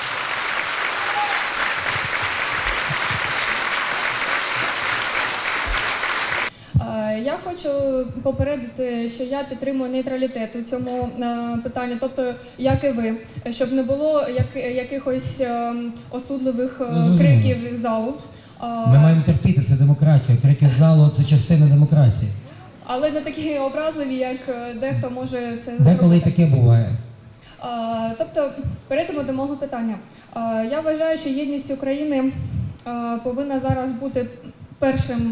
Е, Я хочу попередити, що я підтримую нейтралітет у цьому е, питанні, тобто, як і ви, щоб не було як, якихось е, осудливих е, Зрозуміло. криків із залу. Е, Ми маємо терпіти, це демократія. Крики з залу – це частина демократії. Але не такі образливі, як е, дехто може це Деколи і зробити. таке буває. Е, Тобто, перейдемо до мого питання. Е, Я вважаю, що єдність України е, повинна зараз бути першим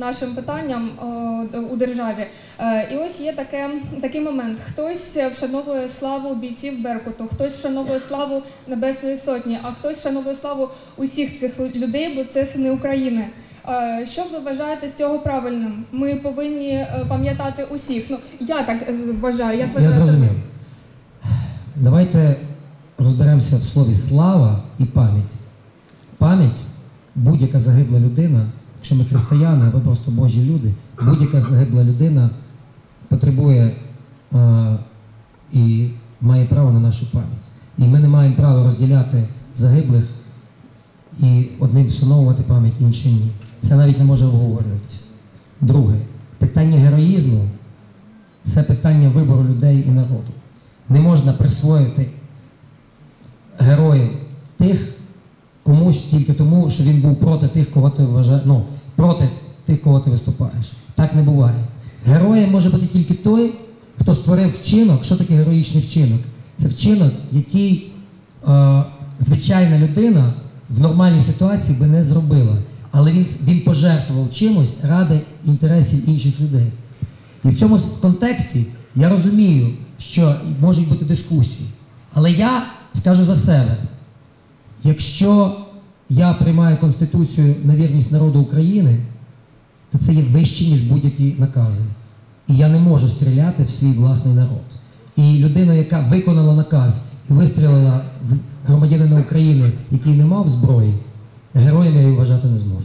нашим питанням е, у державі. Е, І ось є таке, такий момент. Хтось вшановує славу бійців Беркуту, хтось вшановує славу Небесної Сотні, а хтось вшановує славу усіх цих людей, бо це сини України. Е, Що ви вважаєте з цього правильним? Ми повинні е, пам'ятати усіх. Ну, я так е, вважаю. Як Я зрозумів. Давайте розберемося в слові слава і пам'ять. Пам'ять, будь-яка загибла людина, якщо ми християни, або просто Божі люди, будь-яка загибла людина потребує а, і має право на нашу пам'ять. І ми не маємо права розділяти загиблих і одним вшановувати пам'ять, іншим ні. Це навіть не може обговорюватися. Друге, питання героїзму – це питання вибору людей і народу. Не можна присвоїти героїв тих комусь тільки тому, що він був проти тих, кого ти вважаєш, ну, проти тих, кого ти виступаєш. Так не буває. Героєм може бути тільки той, хто створив вчинок. Що таке героїчний вчинок? Це вчинок, який е, звичайна людина в нормальній ситуації би не зробила. Але він, він пожертвував чимось ради інтересів інших людей. І в цьому контексті я розумію, що можуть бути дискусії. Але я скажу за себе, якщо я приймаю Конституцію на вірність народу України, то це є вище, ніж будь-які накази. І я не можу стріляти в свій власний народ. І людина, яка виконала наказ і вистрілила в громадянина України, який не мав зброї, героєм я її вважати не зможу.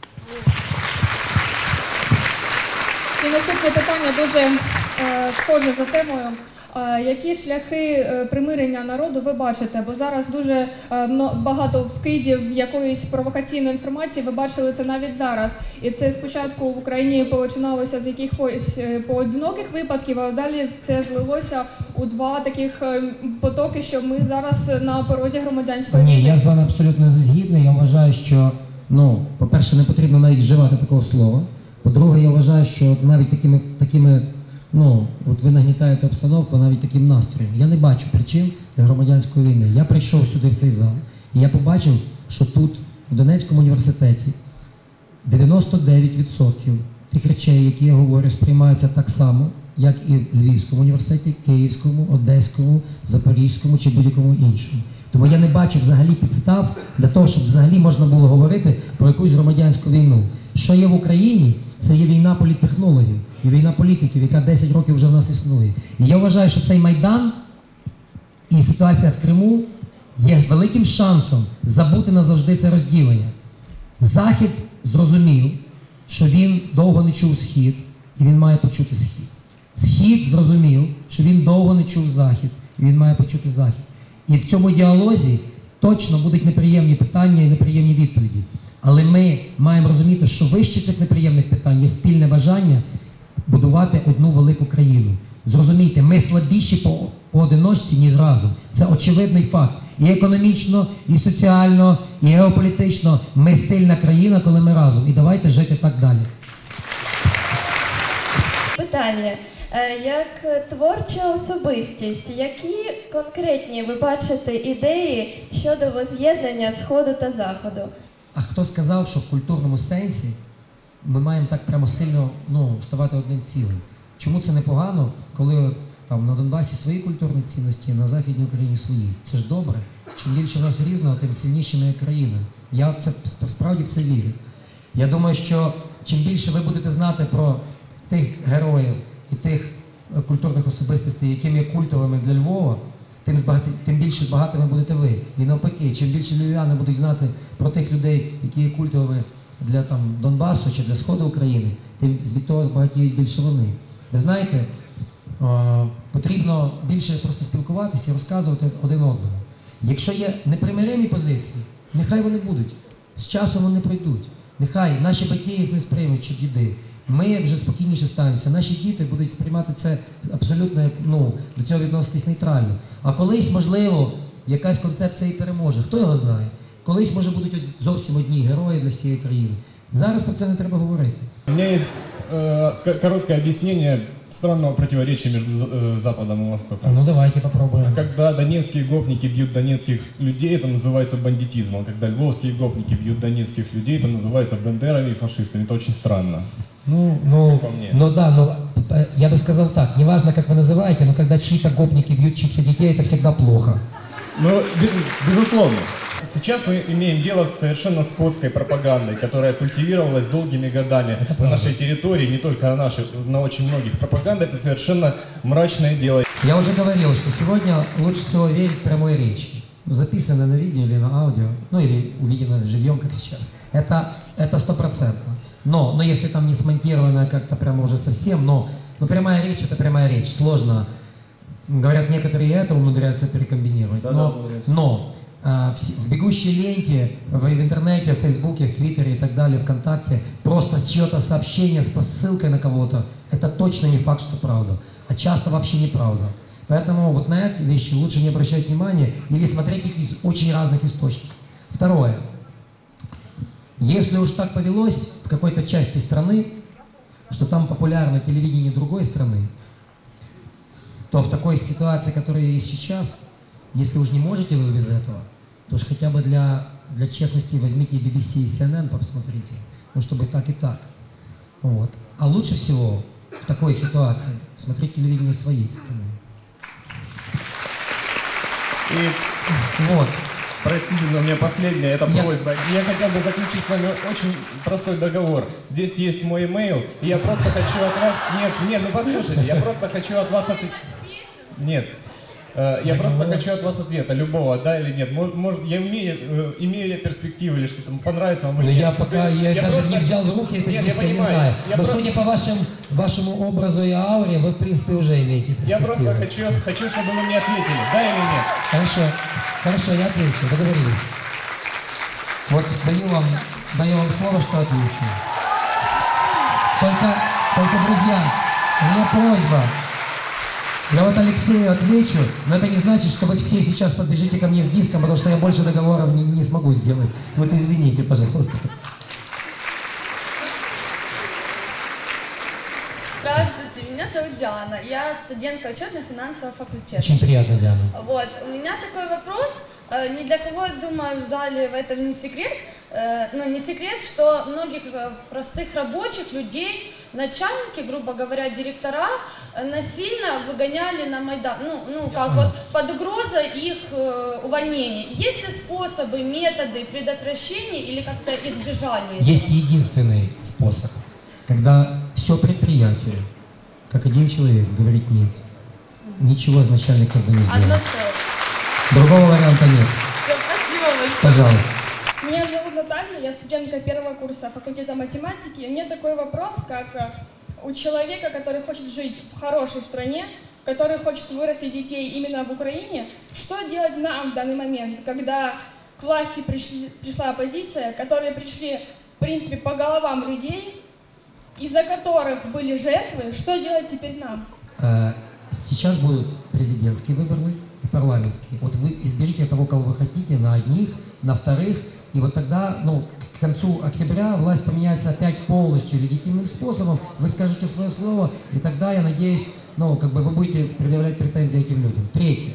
І наступне питання дуже е, схоже за темою. Е, які шляхи е, примирення народу ви бачите? Бо зараз дуже е, но, багато вкидів якоїсь провокаційної інформації, ви бачили це навіть зараз. І це спочатку в Україні починалося з якихось е, поодиноких випадків, а далі це злилося у два таких е, потоки, що ми зараз на порозі громадянської війни. Ні, я з вами абсолютно згідний. Я вважаю, що, ну, по-перше, не потрібно навіть вживати такого слова. По-друге, я вважаю, що навіть такими, такими, ну, от ви нагнітаєте обстановку навіть таким настроєм. Я не бачу причин для громадянської війни. Я прийшов сюди в цей зал, і я побачив, що тут, в Донецькому університеті, дев'яносто дев'ять відсотків тих речей, які я говорю, сприймаються так само, як і в Львівському університеті, Київському, Одеському, Запорізькому чи будь-якому іншому. Тому я не бачу взагалі підстав для того, щоб взагалі можна було говорити про якусь громадянську війну. Що є в Україні, це є війна політтехнологів і війна політиків, яка десять років вже в нас існує. І я вважаю, що цей Майдан і ситуація в Криму є великим шансом забути назавжди це розділення. Захід зрозумів, що він довго не чув Схід, і він має почути Схід. Схід зрозумів, що він довго не чув Захід, і він має почути Захід. І в цьому діалозі точно будуть неприємні питання і неприємні відповіді. Але ми маємо розуміти, що вище цих неприємних питань є спільне бажання будувати одну велику країну. Зрозумійте, ми слабіші по, поодиночці, ніж разом. Це очевидний факт. І економічно, і соціально, і геополітично ми сильна країна, коли ми разом. І давайте жити так далі. Питання. Як творча особистість, які конкретні ви бачите ідеї щодо воз'єднання Сходу та Заходу? А хто сказав, що в культурному сенсі ми маємо так прямо сильно, ну, ставати одним цілим? Чому це непогано, коли там на Донбасі свої культурні цінності, на Західній Україні свої? Це ж добре. Чим більше нас різного, тим сильніше ми є країна. Я в це, справді в це вірю. Я думаю, що чим більше ви будете знати про тих героїв і тих культурних особистостей, якими є культовими для Львова, тим, збагати, тим більше багатими будете ви. І навпаки, чим більше львів'яни будуть знати про тих людей, які є культовими для там, Донбасу чи для Сходу України, тим від того збагатіють більше вони. Ви знаєте, о, потрібно більше просто спілкуватися і розказувати один одному. Якщо є непримиримі позиції, нехай вони будуть. З часом вони пройдуть. Нехай наші батьки їх не сприймуть, чи діди. Ми вже спокійніше ставимося. Наші діти будуть сприймати це абсолютно, ну, до цього відноситись нейтрально. А колись, можливо, якась концепція і переможе. Хто його знає? Колись, може, будуть зовсім одні герої для всієї країни. Зараз про це не треба говорити. У меня есть э, короткое объяснение странного противоречия между э, Западом и Востоком. Ну давайте попробуем. Когда донецкие гопники бьют донецких людей, это называется бандитизмом. Когда львовские гопники бьют донецких людей, это называется бандерами и фашистами. Это очень странно. Ну, ну, ну да, но я бы сказал так, неважно, как вы называете, но когда чьи-то гопники бьют чьих-то детей, это всегда плохо. Ну, безусловно. Сейчас мы имеем дело с совершенно скотской пропагандой, которая культивировалась долгими годами на нашей территории, не только на нашей, на очень многих. Пропаганда — это совершенно мрачное дело. Я уже говорил, что сегодня лучше всего верить прямой речи. Записано на видео или на аудио, ну или увидено живьем, как сейчас. Это это стопроцентно. Но, но если там не смонтировано как-то прямо уже совсем, но, но прямая речь — это прямая речь. Сложно. Говорят, некоторые это умудряются перекомбинировать. Да, но да, но а, в, в бегущей ленте, в, в интернете, в Фейсбуке, в Твиттере и так далее, ВКонтакте, просто чье-то сообщение с ссылкой на кого-то, это точно не факт, что правда. А часто вообще неправда. Поэтому вот на эти вещи лучше не обращать внимания или смотреть их из очень разных источников. Второе. Если уж так повелось в какой-то части страны, что там популярно телевидение другой страны, то в такой ситуации, которая есть сейчас, если уж не можете вы без этого, то уж хотя бы для, для честности возьмите би би си и си эн эн, посмотрите, ну чтобы так и так. Вот. А лучше всего в такой ситуации смотреть телевидение своей страны. И вот, простите, но у меня последняя, это Я... просьба. Я хотел бы заключить с вами очень простой договор. Здесь есть мой имейл, и я просто хочу от вас... Нет, нет, ну послушайте, я просто хочу от вас ответ... Нет. Э, я просто хочу от вас ответа, любого, да или нет. Может, я имею, э, имею я перспективу или что-то понравится вам или Но нет. я пока, я, я даже просто... не взял в руки это нет, диск, я, я не понимаю. знаю. Я Но просто... судя по вашим, вашему образу и ауре, вы в принципе уже имеете перспективу. Я просто хочу, хочу, чтобы вы мне ответили, да или нет. Хорошо, хорошо, я отвечу, договорились. Вот даю вам, даю вам слово, что отвечу. Только, только, друзья, у меня просьба. Я вот Алексею отвечу, но это не значит, что вы все сейчас подбежите ко мне с диском, потому что я больше договоров не, не смогу сделать. Вот извините, пожалуйста. Здравствуйте, меня зовут Диана. Я студентка учетно-финансового факультета. Очень приятно, Диана. Вот, у меня такой вопрос. Ни для кого, думаю, в зале в этом не секрет. Ну, не секрет, что многих простых рабочих людей, начальники, грубо говоря, директора, насильно выгоняли на Майдан. Ну, ну как вот под угрозой их увольнения. Есть ли способы, методы предотвращения или как-то избежали? Есть единственный способ. Когда все предприятие, как один человек, говорит нет. Ничего начальник когда не сделает. Другого варианта нет. Спасибо большое. Пожалуйста. Меня зовут Наталья, я студентка первого курса факультета математики. И у меня такой вопрос, как у человека, который хочет жить в хорошей стране, который хочет вырастить детей именно в Украине, что делать нам в данный момент, когда к власти пришли, пришла оппозиция, которые пришли, в принципе, по головам людей, из-за которых были жертвы, что делать теперь нам? Сейчас будут президентские выборы и парламентские. Вот вы изберите того, кого вы хотите, на одних, на вторых, и вот тогда, ну, к концу октября власть поменяется опять полностью легитимным способом, вы скажете свое слово, и тогда, я надеюсь, ну, как бы вы будете предъявлять претензии этим людям. Третье.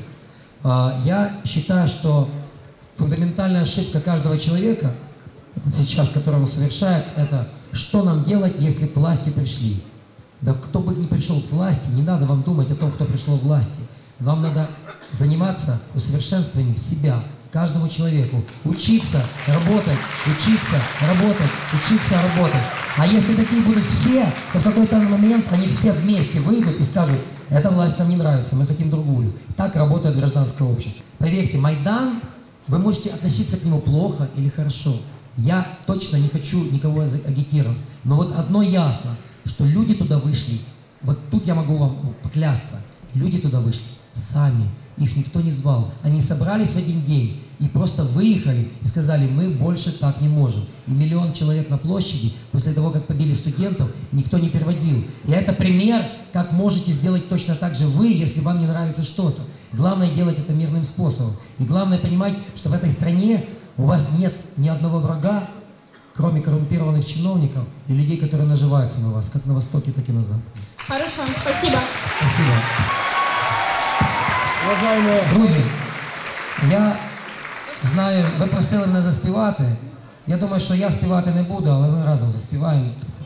Я считаю, что фундаментальная ошибка каждого человека, сейчас, которую он совершает, это что нам делать, если к власти пришли. Да кто бы ни пришел к власти, не надо вам думать о том, кто пришел к власти. Вам надо заниматься усовершенствованием себя, каждому человеку. Учиться, работать, учиться, работать, учиться, работать. А если такие будут все, то в какой-то момент они все вместе выйдут и скажут, эта власть нам не нравится, мы хотим другую. Так работает гражданское общество. Поверьте, Майдан, вы можете относиться к нему плохо или хорошо. Я точно не хочу никого агитировать. Но вот одно ясно, что люди туда вышли, вот тут я могу вам поклясться, люди туда вышли сами, их никто не звал. Они собрались в один день и просто выехали и сказали, мы больше так не можем. И миллион человек на площади, после того, как побили студентов, никто не переводил. И это пример, как можете сделать точно так же вы, если вам не нравится что-то. Главное делать это мирным способом. И главное понимать, что в этой стране у вас нет ни одного врага, кроме коррумпированных чиновников и людей, которые наживаются на вас, как на Востоке, так и на Западе. Хорошо, спасибо. Спасибо. Уважаемые друзі, я знаю, ви просили мене заспівати. Я думаю, що я співати не буду, але ми разом заспіваємо.